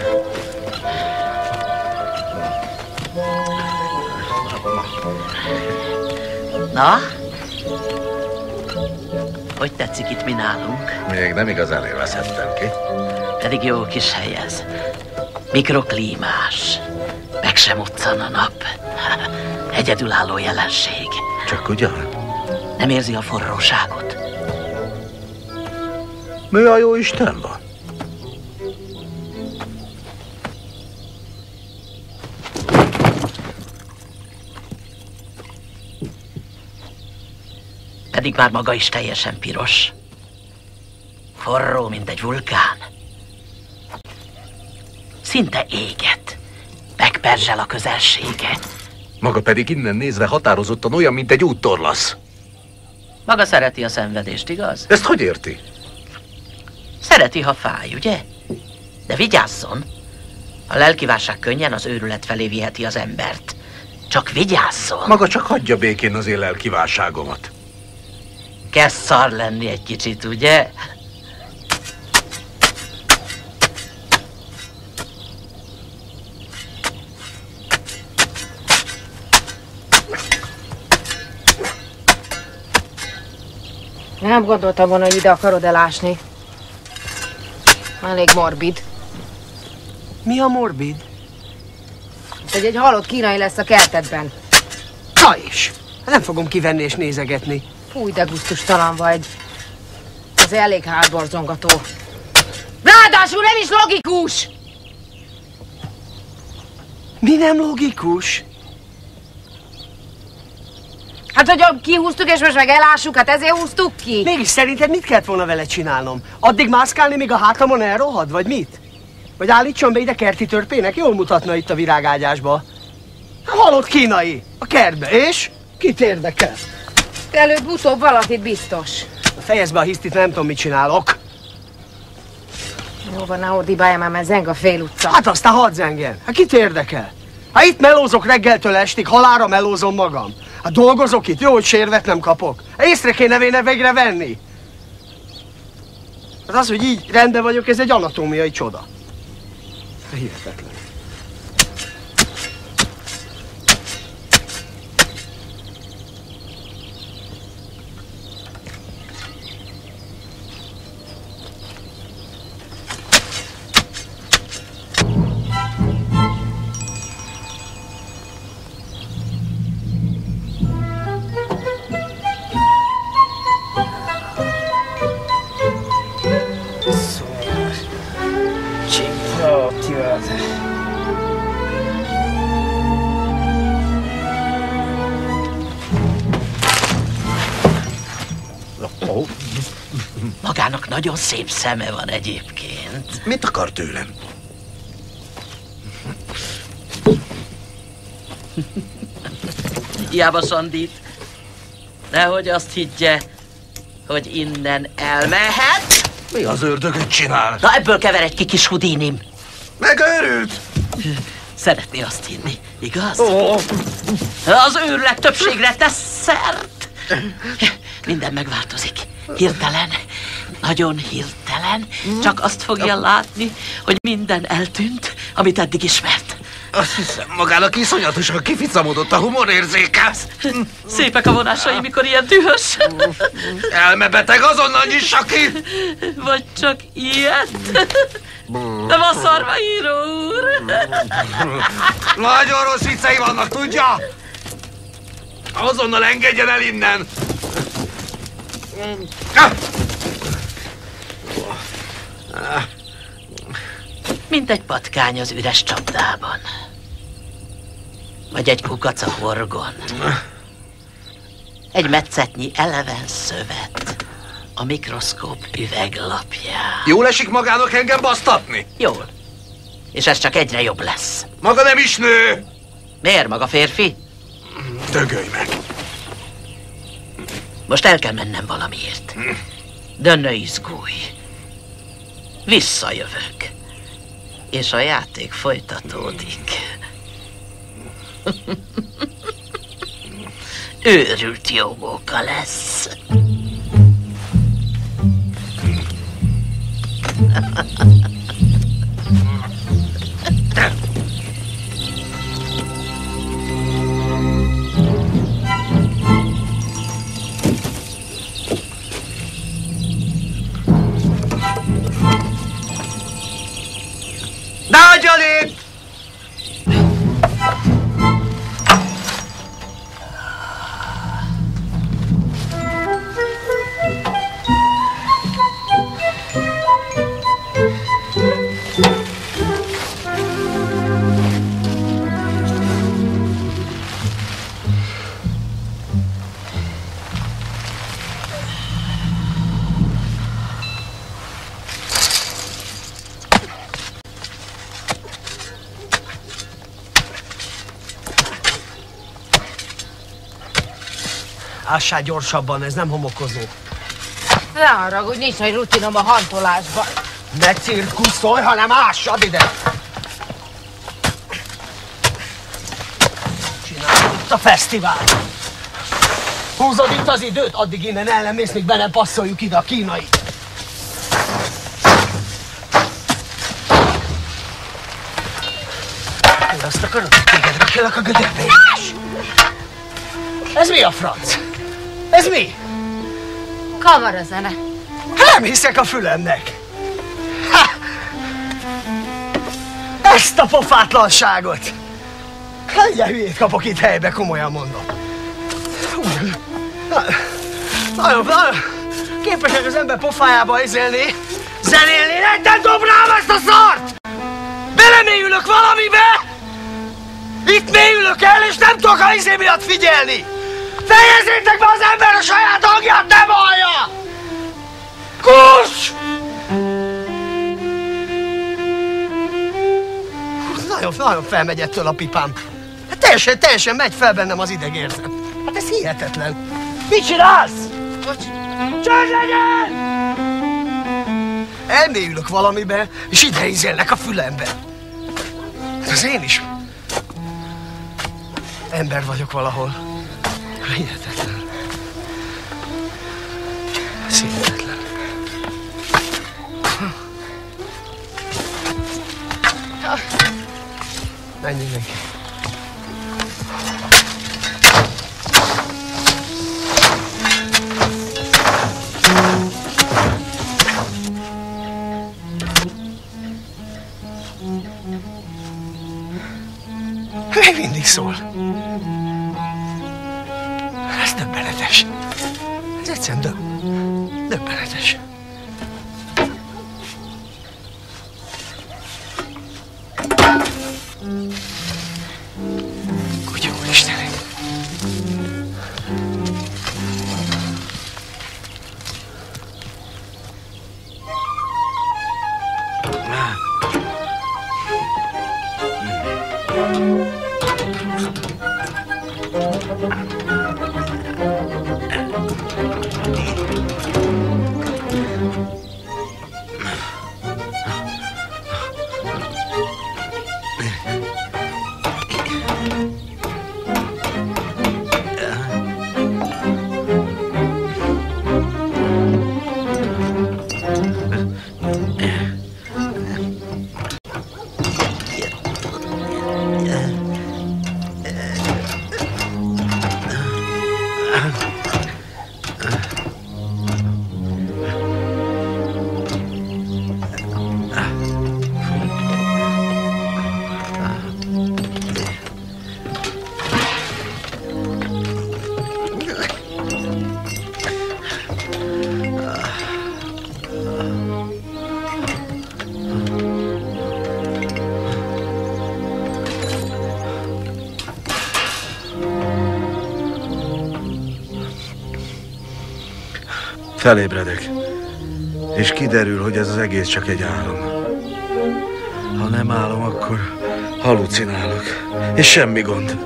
Na? Hogy tetszik itt mi nálunk? Még nem igazán élvezhettem ki. Pedig jó kis hely ez. Mikroklímás. Meg sem moccan a nap. Egyedülálló jelenség. Csak ugyan? Nem érzi a forróságot? Mi a jó Isten van? Pedig már maga is teljesen piros. Forró, mint egy vulkán. Szinte éget. Megperzsel a közelsége. Maga pedig innen nézve határozottan olyan, mint egy úttorlasz. Maga szereti a szenvedést, igaz? Ezt hogy érti? Szereti, ha fáj, ugye? De vigyázzon! A lelkiválság könnyen az őrület felé viheti az embert. Csak vigyázzon! Maga csak hagyja békén az én lelkiválságomat. Kezd szar lenni egy kicsit, ugye? Nem gondoltam volna, hogy ide akarod elásni. Elég morbid. Mi a morbid? Hogy egy halott kínai lesz a kertedben. Na is! Nem fogom kivenni és nézegetni. Fúj, de gusztustalan vagy. Ez elég hátborzongató. Ráadásul nem is logikus! Mi nem logikus? Hát, hogy kihúztuk és most meg elássuk, hát ezért húztuk ki. Mégis szerinted mit kellett volna vele csinálnom? Addig mászkálni, míg a hátamon elrohad, vagy mit? Vagy állítson be ide kerti törpének? Jól mutatna itt a virágágyásba. Halott kínai, a kertbe, és? Kit érdekel? Előbb-utóbb valakit biztos. Fejezd be a hisztit, nem tudom, mit csinálok. Jó van, ne ordibálja már, mert zeng a fél utca. Hát aztán hadd zengjen. Hát kit érdekel? Hát itt melózok reggeltől estig, halálra melózom magam. Hát dolgozok itt, jó, hogy sérvet nem kapok. Észre kéne véne végre venni. Hát az, hogy így rendben vagyok, ez egy anatómiai csoda. Hihetetlen. Magának nagyon szép szeme van egyébként. Mit akar tőlem? Hiába sandít. Nehogy azt higgye, hogy innen elmehet. Mi az ördögöt csinál? Na ebből keveredj ki, kis Houdinim. Megőrült! Szeretné azt hinni, igaz? Oh. Az őrület többségre tesz szert. Minden megváltozik. Hirtelen, nagyon hirtelen. Csak azt fogja látni, hogy minden eltűnt, amit eddig ismert. Azt hiszem, magának iszonyatosan kificamodott a humorérzéke. Szépek a vonásai, mikor ilyen dühös. Elmebeteg, azonnal nyissa ki! Vagy csak ilyet? Nem a szarvaíró úr! Nagyon rossz viccei vannak, tudja? Azonnal engedjen el innen! Mint egy patkány az üres csapdában. Vagy egy kukac a horgon. Egy metszetnyi eleven szövet a mikroszkóp üveglapján. Jól esik magának engem basztatni? Jól. És ez csak egyre jobb lesz. Maga nem is nő! Miért maga férfi? Dögölj meg! Most el kell mennem valamiért. De ne izgulj. Visszajövök. És a játék folytatódik. Őrült jó móka lesz. Nagyon itt! Ássál gyorsabban, ez nem homokozó. Ne haragudj, nincs nagy rutinom a hantolásban. Ne cirkuszolj, hanem ássad ide! Csináljuk itt a fesztivált. Húzod itt az időt, addig innen el nem mész, míg be nem passzoljuk ide a kínait. Én azt akarod, hogy téged rakjalak a gödörbe, János? Ez mi a franc? Ez mi? Kamarazene. Nem hiszek a fülemnek. Ha! Ezt a pofátlanságot! Ilyen hülyét kapok itt helybe, komolyan mondom. Nagyon, nagyon képesek az ember pofájába izélni, zenélni, nem dob rám ezt a szart! Belemélyülök valamibe! Itt mélyülök el, és nem tudok a izé miatt figyelni! Fejezzétek be, az ember a saját hangját nem hallja! Kus! Nagyon, nagyon felmegy ettől a pipám. Hát teljesen, teljesen megy fel bennem az idegérzet. Hát ez hihetetlen. Mit csinálsz? Bocs. Csönd legyen! Elmélyülök valamibe, és ide ízélnek a fülembe. Hát az én is ember vagyok valahol. Hihetetlen. Ez hihetetlen. Menjünk neki. Még mindig szól. Ez döbbenetes. Ez egyszerűen döb... döbbenetes. Kutya úristenek. Felébredek, és kiderül, hogy ez az egész csak egy álom. Ha nem álom, akkor halucinálok, és semmi gond.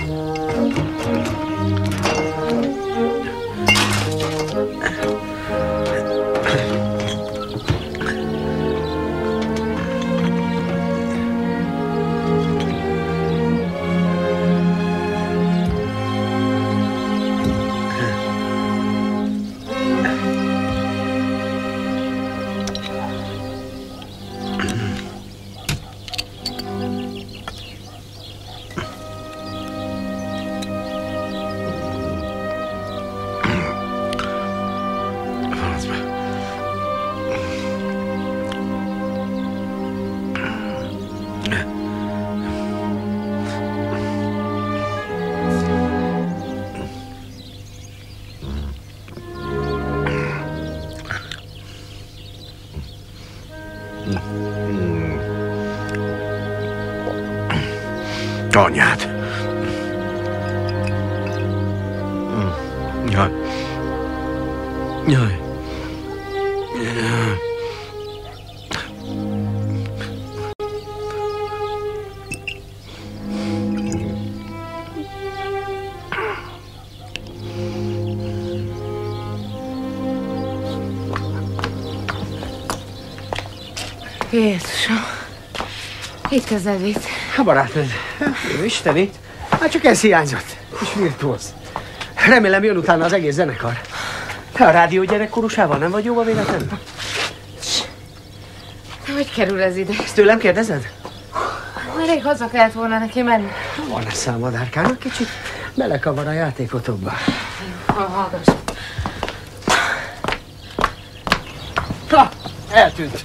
Anyád. Jaj. Jaj. Jézusom, itt az evét. A barátnőd. Jó Istenit. Hát csak ez hiányzott. És virtuóz. Remélem jön utána az egész zenekar. Te a rádió gyerekkorúsával nem vagy jóba véletlenül? Hogy kerül ez ide? Ezt tőlem kérdezed? Már rég haza kellett volna neki menni. Van lesz a madárkának kicsit belekavar a játékotokba. Ha, hallgass. Ha, eltűnt.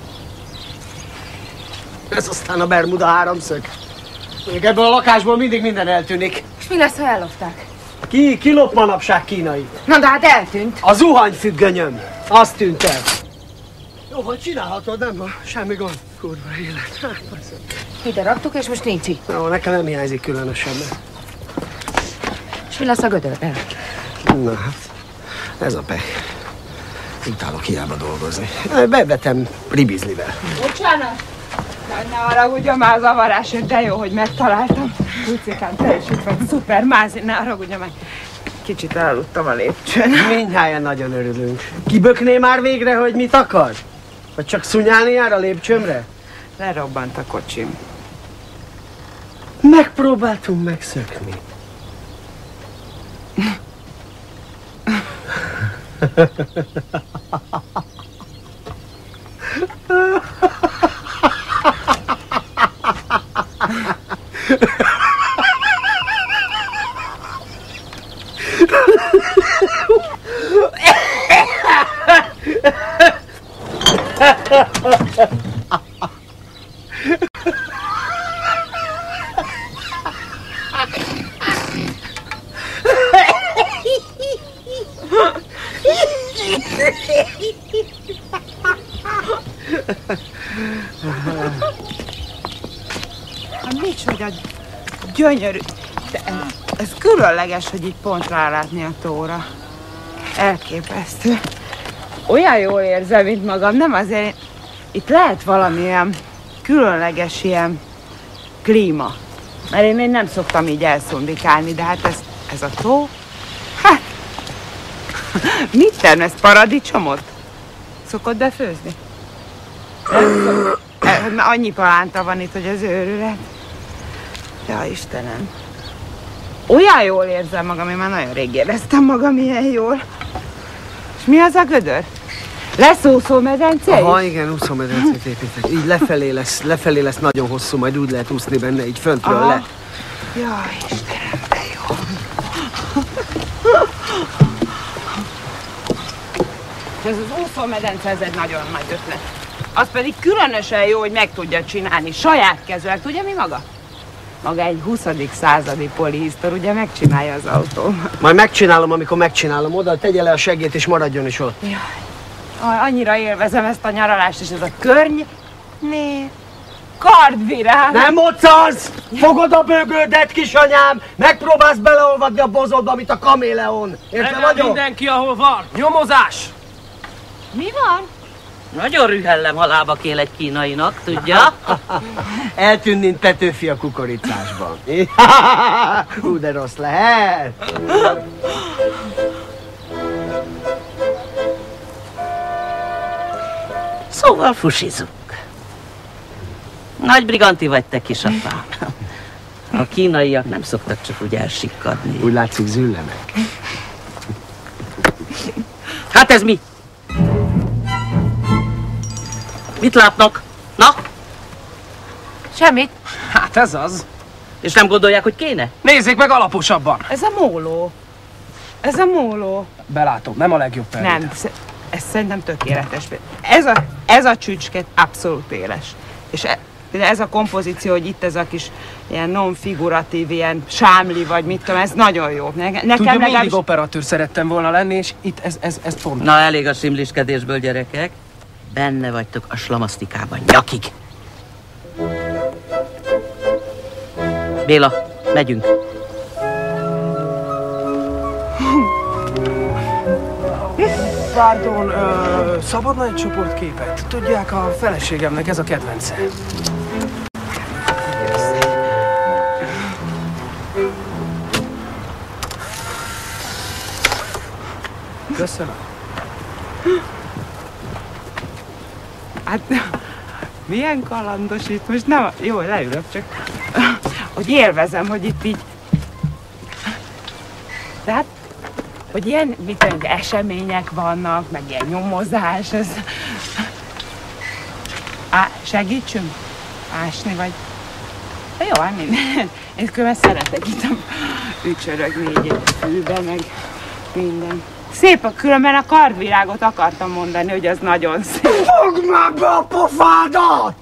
Ez aztán a Bermuda háromszög. Még ebből a lakásból mindig minden eltűnik. És mi lesz, ha ellopták? Ki, ki lop manapság kínai? Na de hát eltűnt. A zuhanyfüggönyöm. Az tűnt el. Jó, hogy csinálhatod, nem van semmi gond. Kurva élet. Hát, ide raktuk, és most nincs itt. Jó, nekem nem hiányzik különösen. És mi lesz a gödörrel? Na hát, ez a pech. Utálok hiába dolgozni. Bevetem ribizlivel. Bocsánat! Ne haragudja már zavarásért, de jó, hogy megtaláltam. Lucikám, te is itt vagy, szuper, Mázi, ne haragudja meg. Kicsit elaludtam a lépcsőn. Mindnyájan nagyon örülünk. Kibökné már végre, hogy mit akar? Vagy csak szunyálni jár a lépcsőmre? Lerobbant a kocsim. Megpróbáltunk megszökni. Micsoda gyönyörű. De ez különleges, hogy így pont rálátni a tóra. Elképesztő. Olyan jól érzem, mint magam, nem azért... Itt lehet valamilyen különleges ilyen klíma. Mert én, én nem szoktam így elszundikálni, de hát ez, ez a tó... Hát... Mit termesz, paradicsomot? Szokod befőzni? Annyi palánta van itt, hogy az őrület. Ja, Istenem. Olyan jól érzem magam, én már nagyon rég éreztem magam ilyen jól. És mi az a gödör? Lesz úszómedence is? Aha, igen, úszómedencét építek. Így lefelé lesz, lefelé lesz nagyon hosszú, majd úgy lehet úszni benne, így föntről aha. le. Jaj, Istenem, de jó. És ez az úszómedence, ez egy nagyon nagy ötlet. Az pedig különösen jó, hogy meg tudja csinálni saját kezűleg. Tudja mi maga? Maga egy huszadik századi polihisztor, ugye megcsinálja az autó. Majd megcsinálom, amikor megcsinálom. Oda tegye le a seggét, és maradjon is ott. Jaj, annyira élvezem ezt a nyaralást, és ez a körny... Né... Kardvirál. Nem moccansz! Fogod a bőgődet, kisanyám! Megpróbálsz beleolvadni a bozódba, mint a kaméleon. Érted vagyok? Mindenki, ahol van! Nyomozás! Mi van? Nagyon rühellem, ha lába kél egy kínainak, tudja? Eltűnt, mint Petőfi a kukoricásban. Hú, de rossz lehet. Szóval fusizunk. Nagy briganti vagy te, kisapám. A kínaiak nem szoktak csak úgy elsikkadni. Úgy látszik, züllenek. Hát ez mi? Mit látnak? Na? Semmit. Hát ez az. És nem gondolják, hogy kéne? Nézzék meg alaposabban. Ez a móló. Ez a móló. Belátom, nem a legjobb felvétel. Nem, ez szerintem tökéletes. Ez a, ez a csücske abszolút éles. És e, ez a kompozíció, hogy itt ez a kis ilyen non-figuratív, ilyen sámli, vagy mit tudom, ez nagyon jó. Ne, nekem Tudja, legalábbis... mindig operatőr szerettem volna lenni, és itt ez, ez, ez pont. Na, elég a simliskedésből, gyerekek. Benne vagytok a slamasztikában, nyakig. Béla, megyünk. Pardon, ö, szabadna egy csoportképet? Tudják, a feleségemnek ez a kedvence. Köszönöm. Hát, milyen kalandos itt, most nem, jó, leülök csak, hogy élvezem, hogy itt így, de hát, hogy ilyen, mit tudom, események vannak, meg ilyen nyomozás, ez, Á, segítsünk ásni, vagy, de jó, hát minden, én különben szeretek itt ücsörögni így a fűbe, meg minden. Szép, a különben a kardvirágot akartam mondani, hogy az nagyon szép. Fogd már be a pofádat!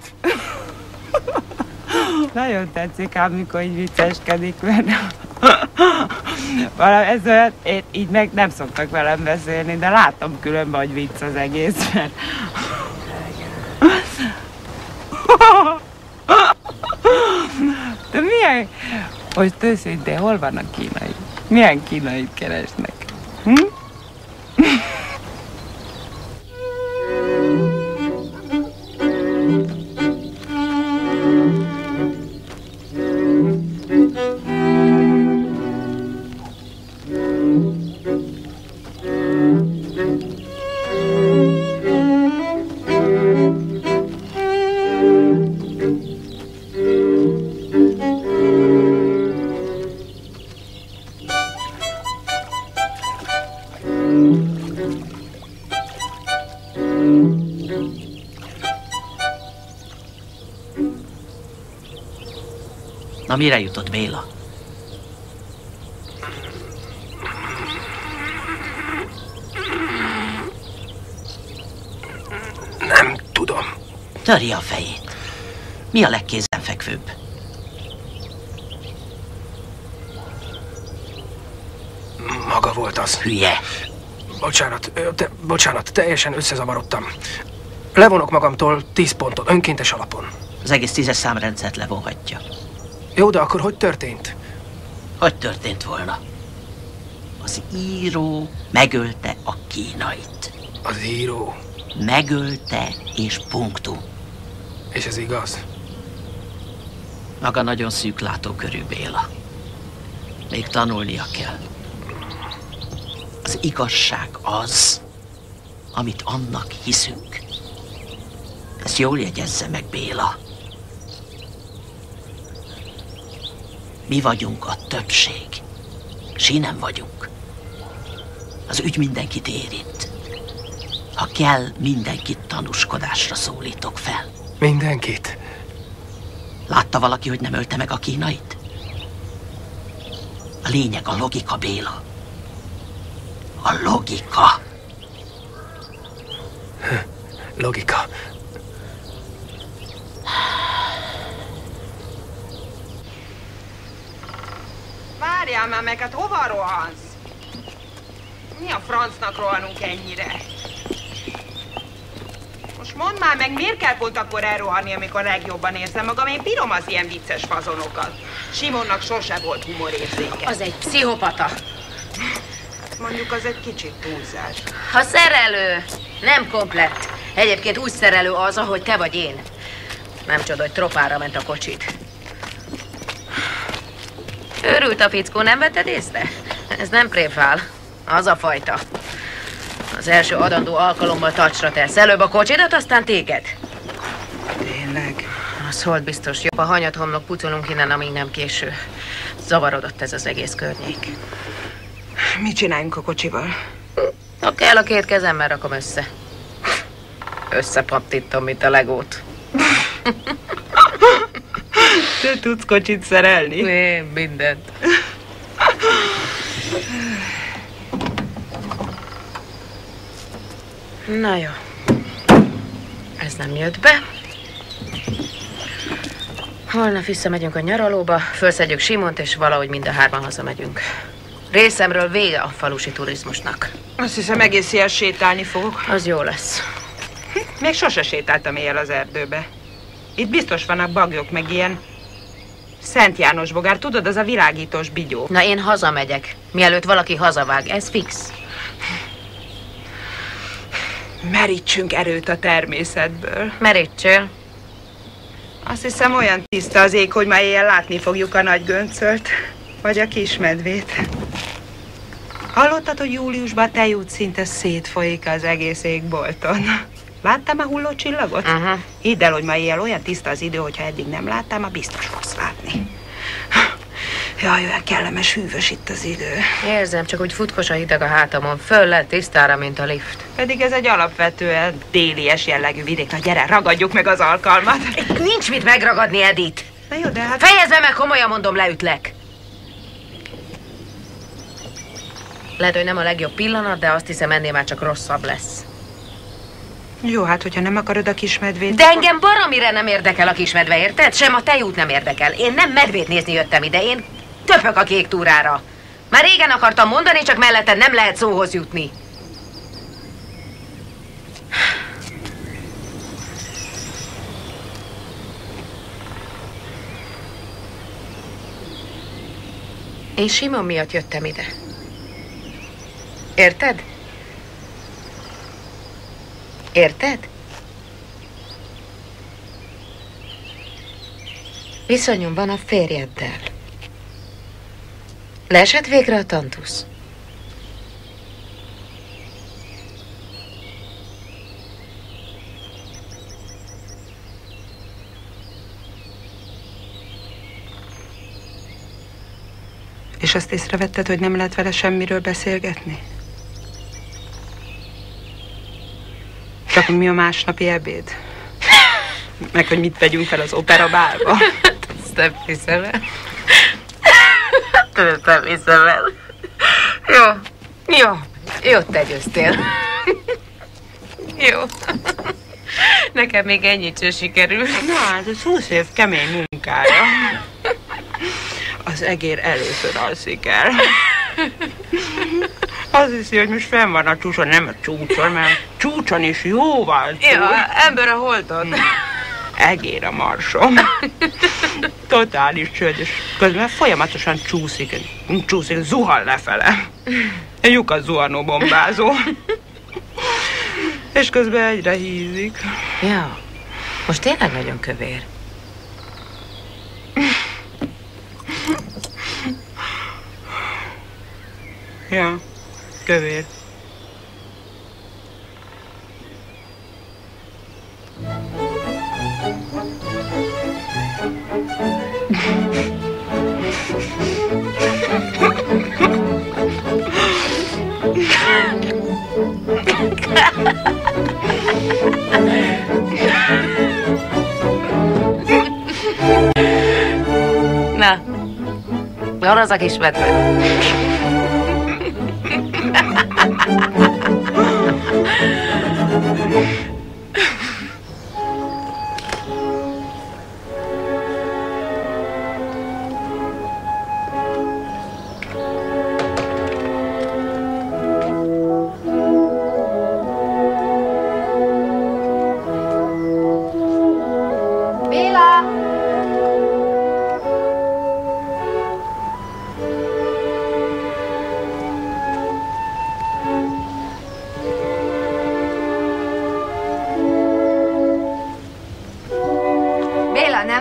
Nagyon tetszik ám, mikor így vicceskedik, mert valami, ez olyan, én, így meg nem szoktak velem beszélni, de látom különben, hogy vicc az egész, mert... De milyen... Most őszintén, hol vannak kínai? Milyen kínait keresnek? Hm? Na, mire jutott Béla? Nem tudom. Törje a fejét. Mi a legkézenfekvőbb? Maga volt az. Hülye. Bocsánat, te, bocsánat, teljesen összezavarodtam. Levonok magamtól tíz pontot, önkéntes alapon. Az egész tízes számrendszert levonhatja. Jó, de akkor hogy történt? Hogy történt volna? Az író megölte a kínait. Az író? Megölte és punktum. És ez igaz? Maga nagyon szűk látókörű, Béla. Még tanulnia kell. Az igazság az, amit annak hiszünk. Ezt jól jegyezze meg, Béla. Mi vagyunk a többség. Sí nem vagyunk. Az ügy mindenkit érint. Ha kell, mindenkit tanúskodásra szólítok fel. Mindenkit? Látta valaki, hogy nem ölte meg a kínait? A lényeg a logika, Béla. A logika. Logika. Várjál már meg, hát hova rohansz? Mi a francnak rohanunk ennyire? Most mondd már meg, miért kell pont akkor elrohanni, amikor legjobban érzem magam? Én bírom az ilyen vicces fazonokat. Simonnak sose volt humorérzéke. Az egy pszichopata. mondjuk az egy kicsit túlzás. A szerelő nem komplett. Egyébként úgy szerelő az, ahogy te vagy én. Nem csoda, hogy tropára ment a kocsit. Őrült a fickó, nem vetted észre? Ez nem préfál. Az a fajta. Az első adandó alkalommal tacsra tesz. Előbb a kocsidat, aztán téged. Tényleg? Az volt biztos jobb. A hanyathomlok pucolunk innen, amíg nem késő. Zavarodott ez az egész környék. Mit csináljunk a kocsival? Ha kell, a két kezemmel rakom össze. Összepattítom, mint a legót. Te tudsz kocsit szerelni? Én mindent. Na jó. Ez nem jött be. Holnap visszamegyünk a nyaralóba, fölszedjük Simont, és valahogy mind a hárman hazamegyünk. Részemről vége a falusi turizmusnak. Azt hiszem, egész ilyen sétálni fogok. Az jó lesz. Még sose sétáltam éjjel az erdőbe. Itt biztos vannak bagyok, meg ilyen Szent János bogár. Tudod, az a világítós bigyó. Na, én hazamegyek, mielőtt valaki hazavág. Ez fix. Merítsünk erőt a természetből. Merítsél. Azt hiszem, olyan tiszta az ég, hogy már éjjel látni fogjuk a nagy göncölt. Vagy a kismedvét. Hallottad, hogy júliusban a tejút szinte szétfolyik az egész égbolton? Láttam a hulló csillagot? Uh-huh. Hidd el, hogy ma éjjel olyan tiszta az idő, hogyha eddig nem láttam, ma biztos fogsz látni. Jaj, olyan kellemes, hűvös itt az idő. Érzem, csak úgy futkos a hideg a hátamon. Föl lett tisztára, mint a lift. Pedig ez egy alapvetően délies jellegű vidék. Na gyere, ragadjuk meg az alkalmat. Nincs mit megragadni, Edith. Na jó, de hát... Fejezd be meg, komolyan mondom, leütlek. Lehet, hogy nem a legjobb pillanat, de azt hiszem, ennél már csak rosszabb lesz. Jó, hát hogyha nem akarod a kismedvét... De engem baromira nem érdekel a kismedve, érted? Sem a tejút nem érdekel. Én nem medvét nézni jöttem ide, én töpök a kék túrára. Már régen akartam mondani, csak mellette nem lehet szóhoz jutni. Én Simon miatt jöttem ide. Érted? Érted? Viszonyom van a férjeddel. Leesett végre a tantusz? És azt észrevetted, hogy nem lehet vele semmiről beszélgetni? Csak mi a másnapi ebéd? Meg hogy mit vegyünk fel az operabálba? Ezt nem hiszem el. Ezt nem hiszem el. Jó, jó, jót te győztél. Jó. Nekem még ennyit sem sikerült. Na, hát ez húsz év kemény munkára. Az egér először alszik el. Azt hiszi, hogy most fenn van a csúcson, nem a csúcson, mert csúcson is jóval túl. Ja, ember a holdon. Egér a marsom. Totális csőd, és közben folyamatosan csúszik, csúszik, zuhan lefele. Egy lyukas zuhanó bombázó. És közben egyre hízik. Ja, most tényleg nagyon kövér. Ja, kövér. Na, van az a kis medve.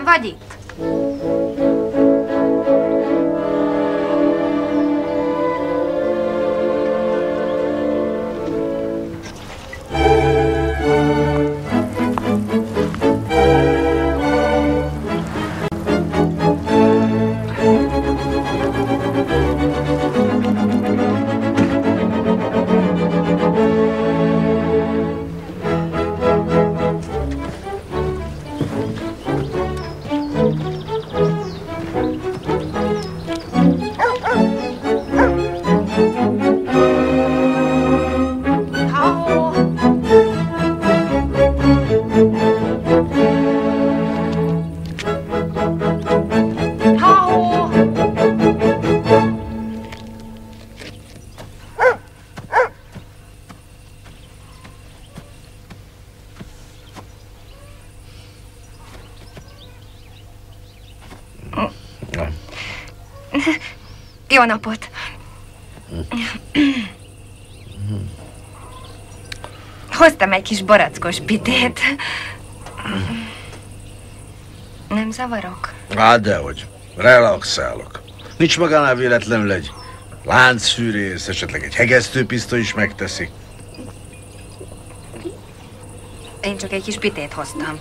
nem vagy itt? Jó napot! Hoztam egy kis barackos pitét. Nem zavarok? Hát dehogy. Relaxálok. Nincs magánál véletlenül egy láncfűrész, esetleg egy hegesztőpisztoly is megteszi. Én csak egy kis pitét hoztam.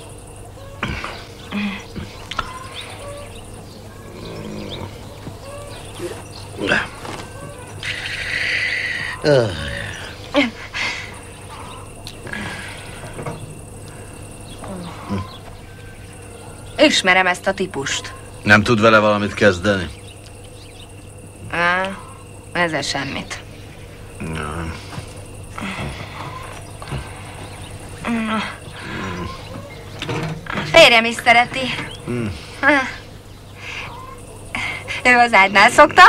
Ismerem ezt a típust. Nem tud vele valamit kezdeni? Á, ezzel semmit. Nem. Férjem is szereti. Hmm. Ő az ágynál szokta.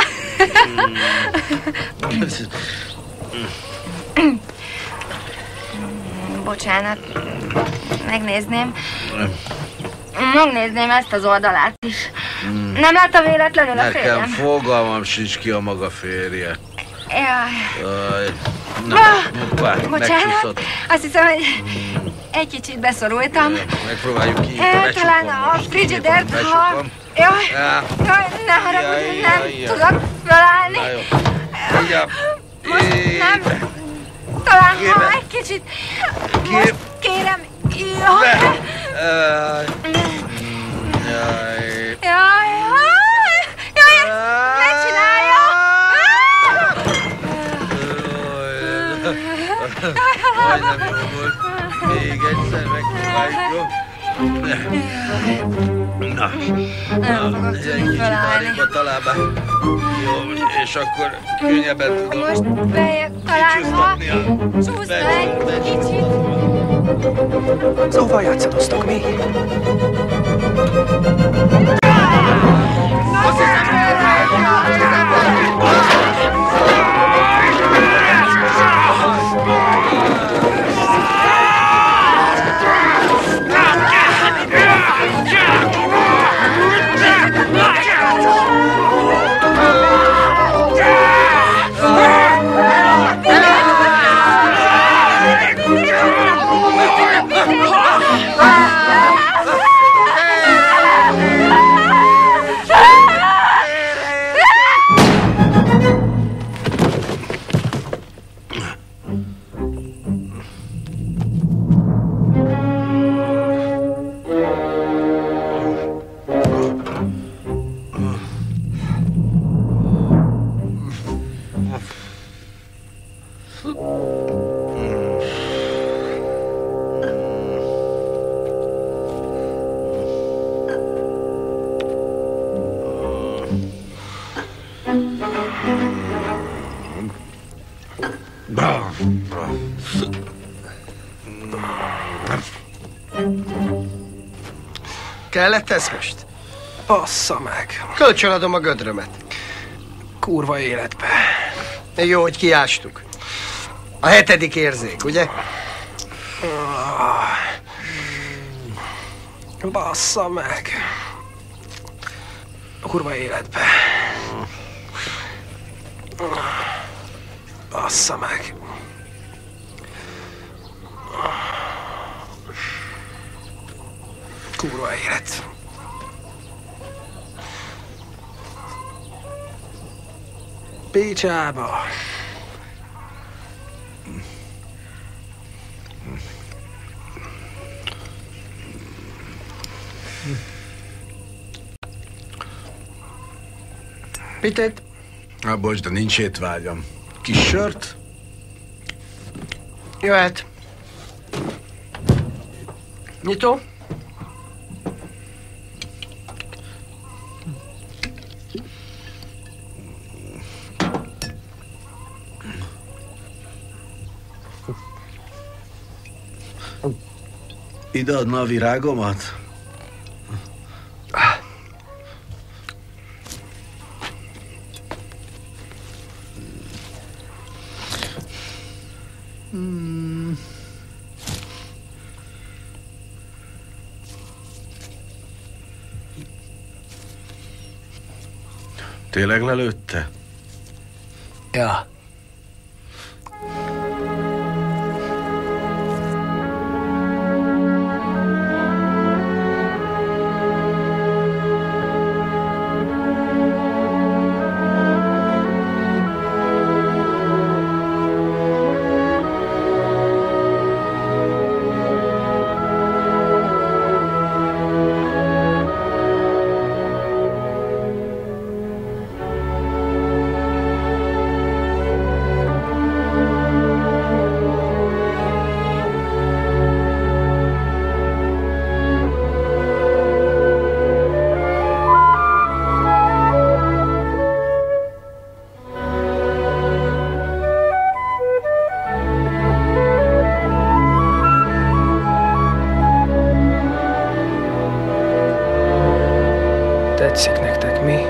Bocsánat, megnézném. Megnézném ezt az oldalát is. Hmm. Nem látta véletlenül a Nekem férjem? fogalmam sincs ki a maga férje. Jaj. Jaj. Na, Ah, várj, bocsánat, megcsúszott. azt hiszem, hogy egy kicsit beszorultam. Megpróbáljuk ki. Eh, talán a frigidert, ha... Jaj, Ja. jaj, ne haragudj, Jaj, nem jaj, jaj. tudok felállni. Na jó. Ugye. Most nem. Talán Kérem. ha egy kicsit... Most kérem, jaj. Jaj. Jaj. Jaj, jaj, jaj, ne csinálja! Majdnem jó volt. Még egyszer megpróbáljuk, jó? Na, Nem fogok tudni felállni. a talába. Jó, és akkor könnyebben tudom. Most beljek talán, ha csúszna egy kicsit. Szóval játszadoztok mi? Kellett ez most? Bassza meg. Kölcsönadom a gödrömet. Kurva életbe. Jó, hogy kiástuk. A hetedik érzék, ugye? Bassza meg. Kurva életbe. Bassza meg. Kurva élet. Picsába. Mit? Ah, bocs, de nincs étvágyam. Kis sört? Jöhet. Nyitó? Ide adna a virágomat? Hmm. Tényleg lelőtte? Ja. Tetszik nektek, mi?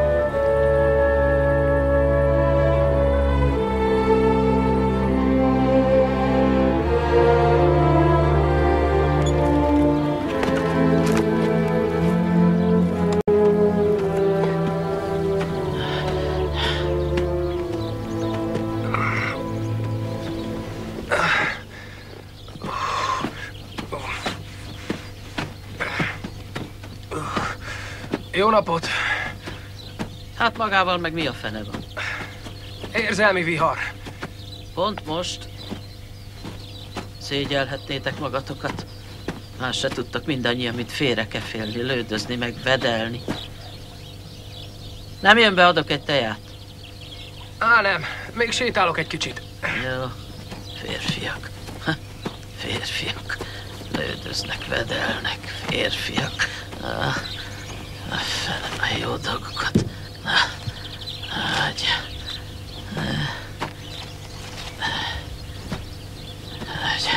Jó napot! Hát magával meg mi a fene van? Érzelmi vihar. Pont most szégyelhetnétek magatokat. Más se tudtak mindannyian, mint félrekefélni, lődözni, meg vedelni. Nem jön be, adok egy teját. Á, nem. Még sétálok egy kicsit. Jó. Férfiak. Ha, férfiak. Lődöznek, vedelnek. Férfiak. Ah. A fele a jó dolgokat. Na, hagyj. Hagyj.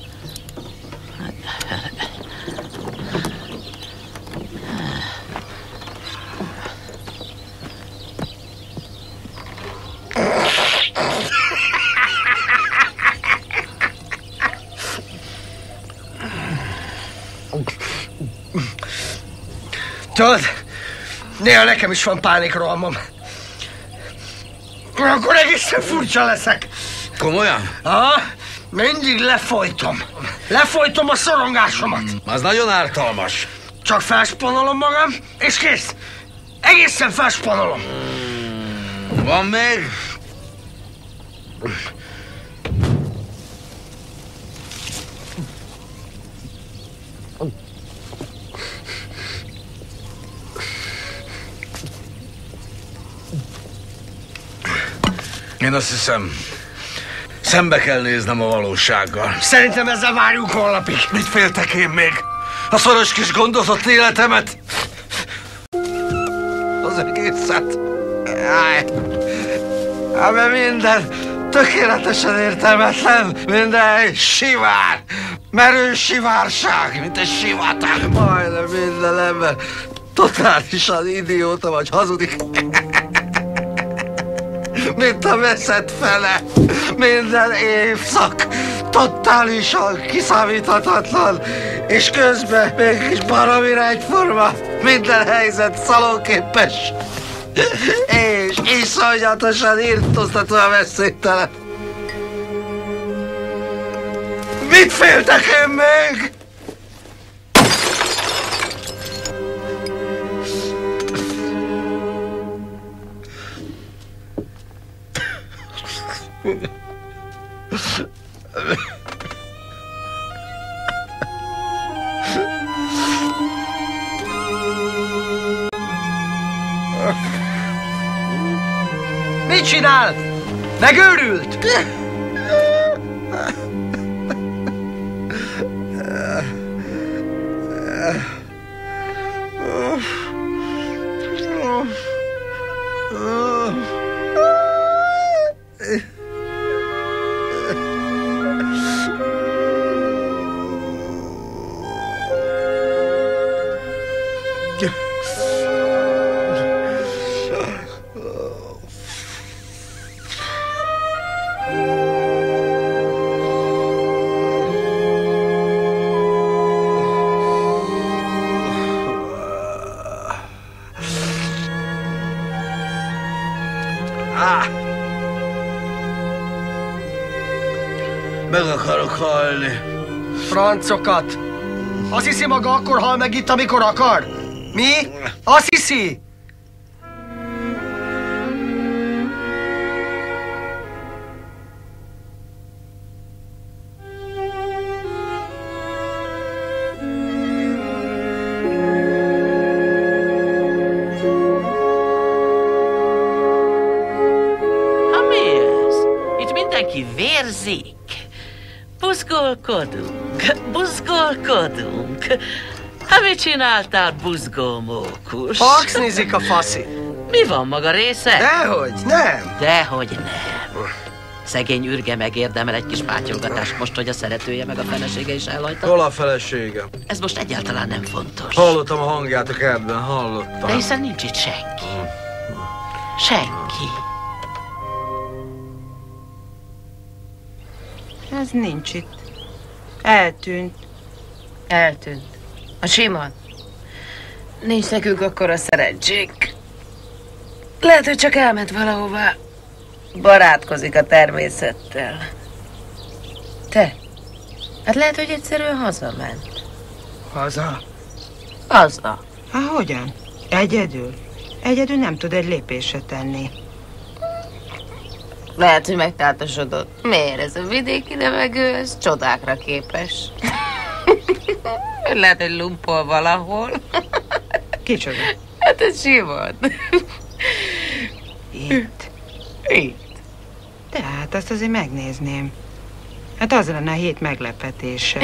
Tudod, néha nekem is van pánikrohamom. Akkor egészen furcsa leszek. Komolyan? Aha, mindig lefolytom. Lefolytom a szorongásomat. Az nagyon ártalmas. Csak felspanolom magam, és kész. Egészen felspanolom. Hmm, van még? Én azt hiszem, szembe kell néznem a valósággal. Szerintem ezzel várjuk holnapig. Mit féltek én még? A szoros kis gondozott életemet? Az egészet? Jaj. Hát mert minden tökéletesen értelmetlen, minden sivár, merő sivárság, mint egy sivatag. Majdnem minden ember totálisan idióta vagy hazudik. Mint a veszett fele, minden évszak totálisan kiszámíthatatlan, és közben mégis baromira egyforma, minden helyzet szalonképes, és iszonyatosan írtóztatva veszélytelen. Mit féltek én még? Mit csinál? Megőrült? Meg akarok halni. Francokat! Azt hiszi maga akkor hal meg itt, amikor akar? Mi? Azt hiszi? Vérzik. Buzgolkodunk, buzgolkodunk. Hát mit csináltál, buzgómókus? Paxnizik a faszi. Mi van, maga része? Dehogy, nem. Dehogy nem. Szegény ürge megérdemel egy kis pátyolgatást most, hogy a szeretője meg a felesége is elhagyta. Hol a felesége? Ez most egyáltalán nem fontos. Hallottam a hangját a kertben, hallottam. De hiszen nincs itt senki. Senki. Ez nincs itt. Eltűnt. Eltűnt. A Simon. Nincs nekünk akkora szerencsénk. Lehet, hogy csak elment valahová. Barátkozik a természettel. Te? Hát lehet, hogy egyszerűen hazament. Haza? Haza. Hát hogyan? Egyedül? Egyedül nem tud egy lépésre tenni. Lehet, hogy megtáltosodott. Miért ez a vidéki levegő, ez csodákra képes. Lehet, hogy lumpol valahol. Kicsoda? Hát ez Simon. Itt. Itt. Tehát azt azért megnézném. Hát az lenne a hét meglepetése.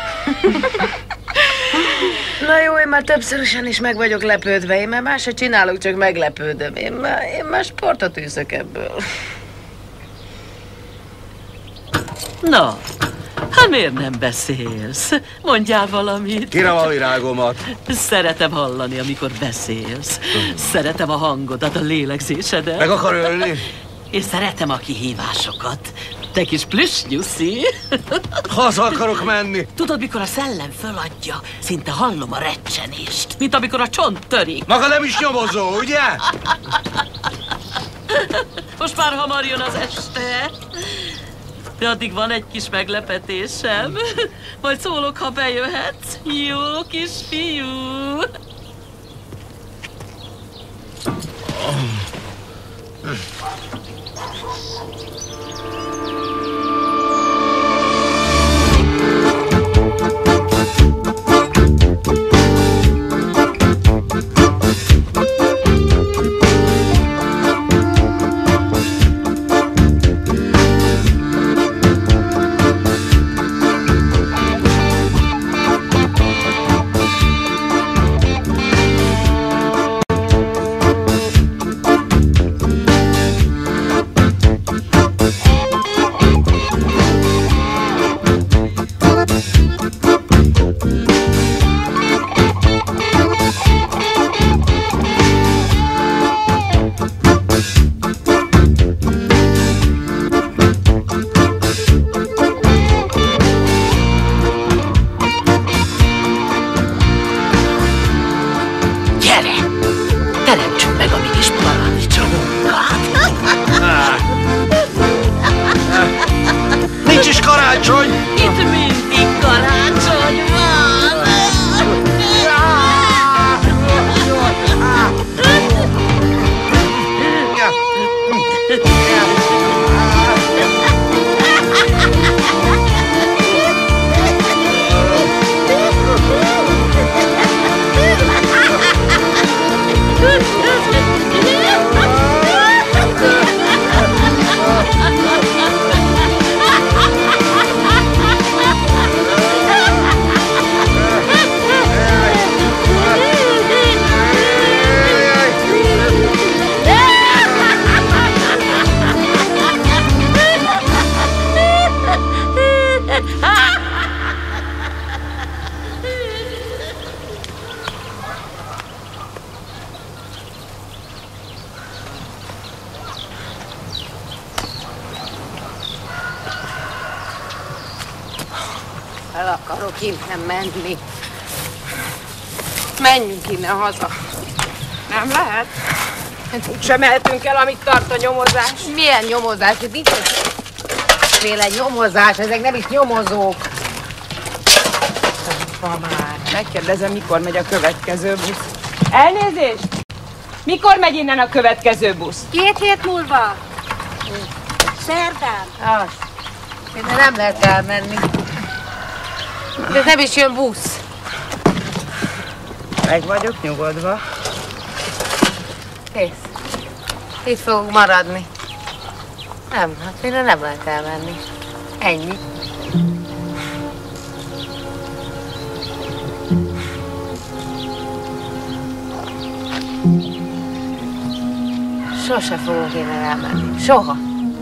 Na jó, én már többszörösen is meg vagyok lepődve. Én már máshogy csinálok, csak meglepődöm. Én már, én már sportot űzök ebből. Na, hát miért nem beszélsz? Mondjál valamit. Kire a virágomat? Szeretem hallani, amikor beszélsz. Szeretem a hangodat, a lélegzésedet. Meg akar ölni? És szeretem a kihívásokat. Te kis plüssnyuszi. Haza akarok menni. Tudod, mikor a szellem föladja, szinte hallom a recsenést, mint amikor a csont törik. Maga nem is nyomozó, ugye? Most már hamar jön az este. De addig van egy kis meglepetésem. Majd szólok, ha bejöhetsz. Jó kis fiú. El akarok innen menni. Menjünk innen haza. Nem lehet? Úgysem mehetünk el, amíg tart a nyomozás. Milyen nyomozás? Itt nincs féle nyomozás, ezek nem is nyomozók. Ha már. Megkérdezem, mikor megy a következő busz. Elnézést! Mikor megy innen a következő busz? Két hét múlva. Szerdán. Az. Innen nem lehet elmenni. De nem is jön busz. Meg vagyok nyugodva. Kész. Itt fogok maradni. Nem, hát innen nem lehet elmenni. Ennyi. Sose fogok innen elmenni. Soha.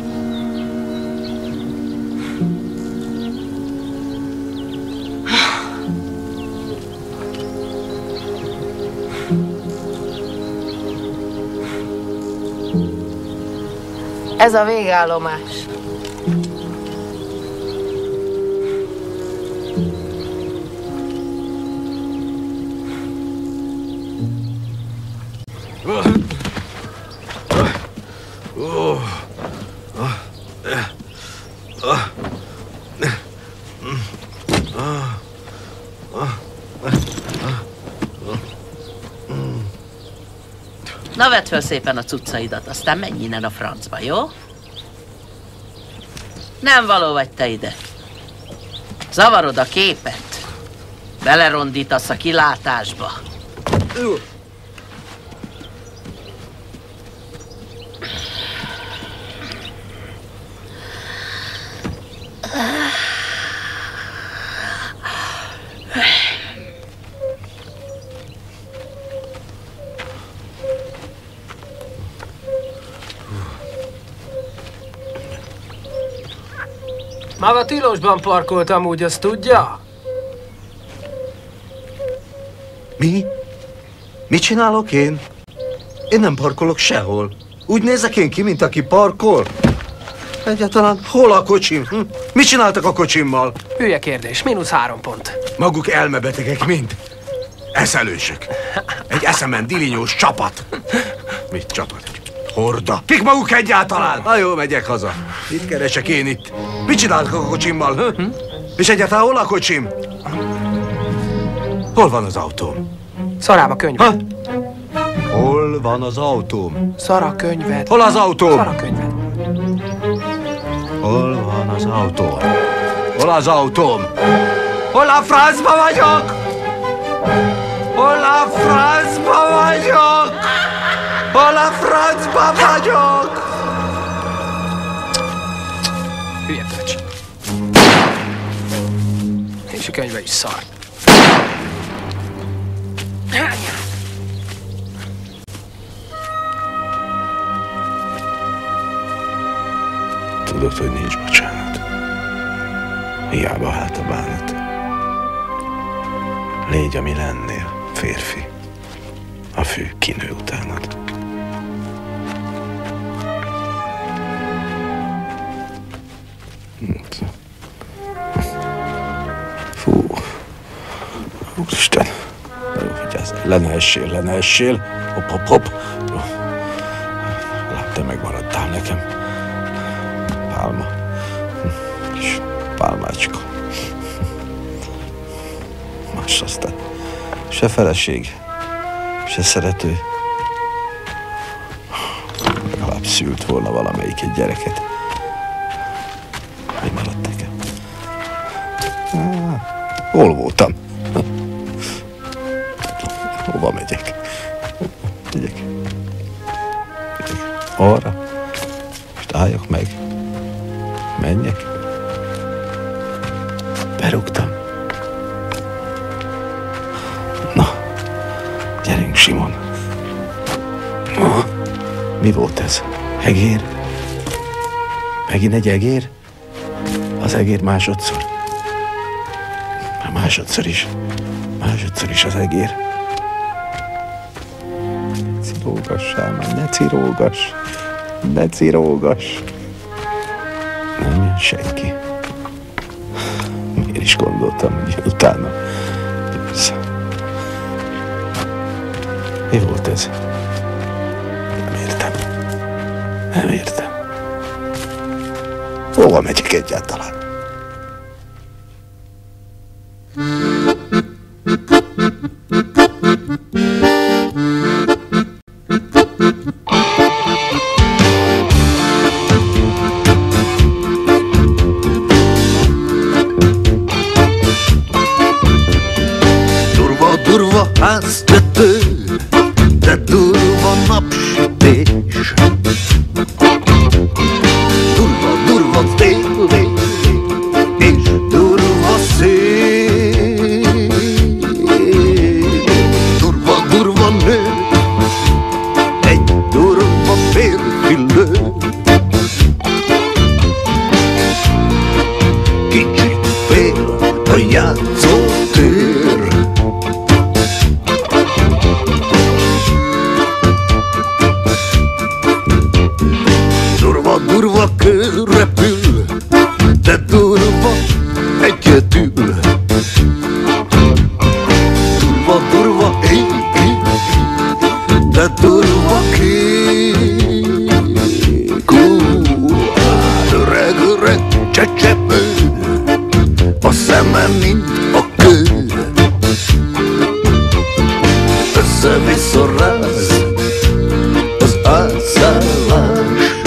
Ez a végállomás. Na, vedd fel szépen a cuccaidat, aztán menj innen a francba, jó? Nem való vagy te ide. Zavarod a képet. Belerondítasz a kilátásba. Maga tilosban parkoltam, úgy azt tudja? Mi? Mit csinálok én? Én nem parkolok sehol. Úgy nézek én ki, mint aki parkol. Egyáltalán hol a kocsim? Hm? Mit csináltak a kocsimmal? Hülye kérdés, mínusz három pont. Maguk elmebetegek mind. Eszelősök. Egy eszemen dilinyós csapat. Mit csapat? Horda. Kik maguk egyáltalán? Na jó, megyek haza. Mit keresek én itt? Mit csináltak a kocsimmal? Hm? És egyáltalán hol a kocsim? Hol van az autóm? Szarám a könyvet. Ha? Hol van az autóm? Szar a könyvet. Hol az autóm? Szar a könyvet. Hol van az autóm? Hol az autóm? Hol a francba vagyok? Hol a francba vagyok? Hol a francba vagyok? Hülye töcs. És a könyve is szar. Tudod, hogy nincs bocsánat. Hiába hát a bánat. Légy, ami lennél, férfi. A fű kinő utánad. Fú. Úristen. Jó, vigyázz. Le ne essél, le ne essél. Hopp, hopp, hopp. Jó. Lát, te megmaradtál nekem. Pálma. Kis pálmácska. Más aztán. Se feleség, se szerető. Legalább szült volna valamelyik egy gyereket. Mi maradt nekem? Ah, hol voltam? Hova megyek? Megyek. Megyek. Arra. Most álljak meg. Menjek. Berúgtam. Na, gyerünk, Simon. Na, mi volt ez? Egér? Megint egy egér? Az egér másodszor. Már másodszor is. Másodszor is az egér. Ne cirógassál már, ne cirógass. Ne cirógass. Nem jön senki. Miért is gondoltam, hogy utána. Persze. Mi volt ez? Nem értem. Nem értem. Hova megyek egyáltalán? Durva háztető, de durva napsütés. Durva, durva tél, és durva szél. Durva, durva nő, egy durva férfi lő. Kicsit fél a játszótér. Durva kő repül, de durva egyedül. Durva, durva ég, de durva kék. Öreg, öreg csecsepő, a szeme mint a kő. Össze-vissza ráz az átszállás.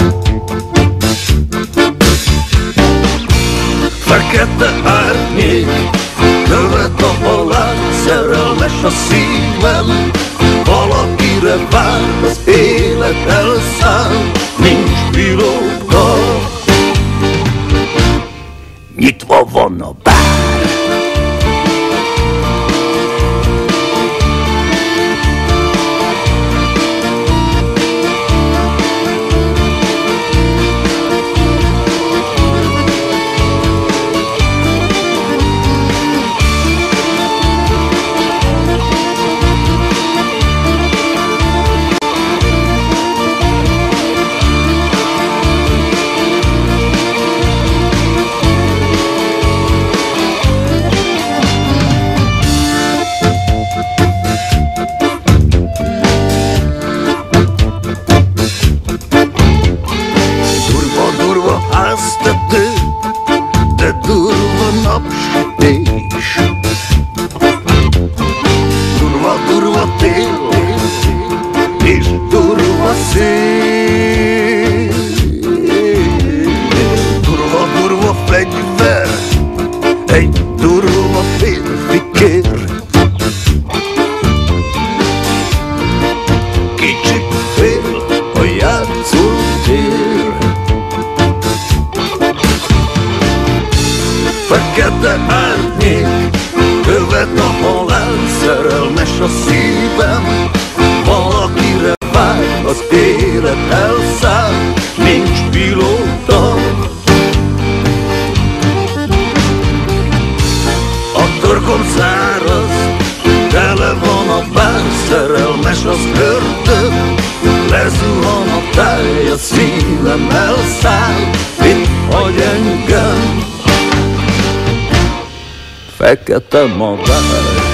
Fekete árnyék, követ a halál, szerelmes a szívem. Valakire vár, az élet elszáll, nincs pilóta. Nyitva van a bár. De durva napsütés. Durva, durva tél, és durva szél. Durva, durva fegyver, egy durva férfi kér. Kicsit fél a játszótér. Fekete árnyék, követ a halál, szerelmes a szívem. Valakire vár, az élet elszáll, nincs pilóta. A torkom száraz, tele van a bár, szerelmes az ördög. Lezuhan a táj, a szívem elszáll, itt hagy engem. Fekete madár.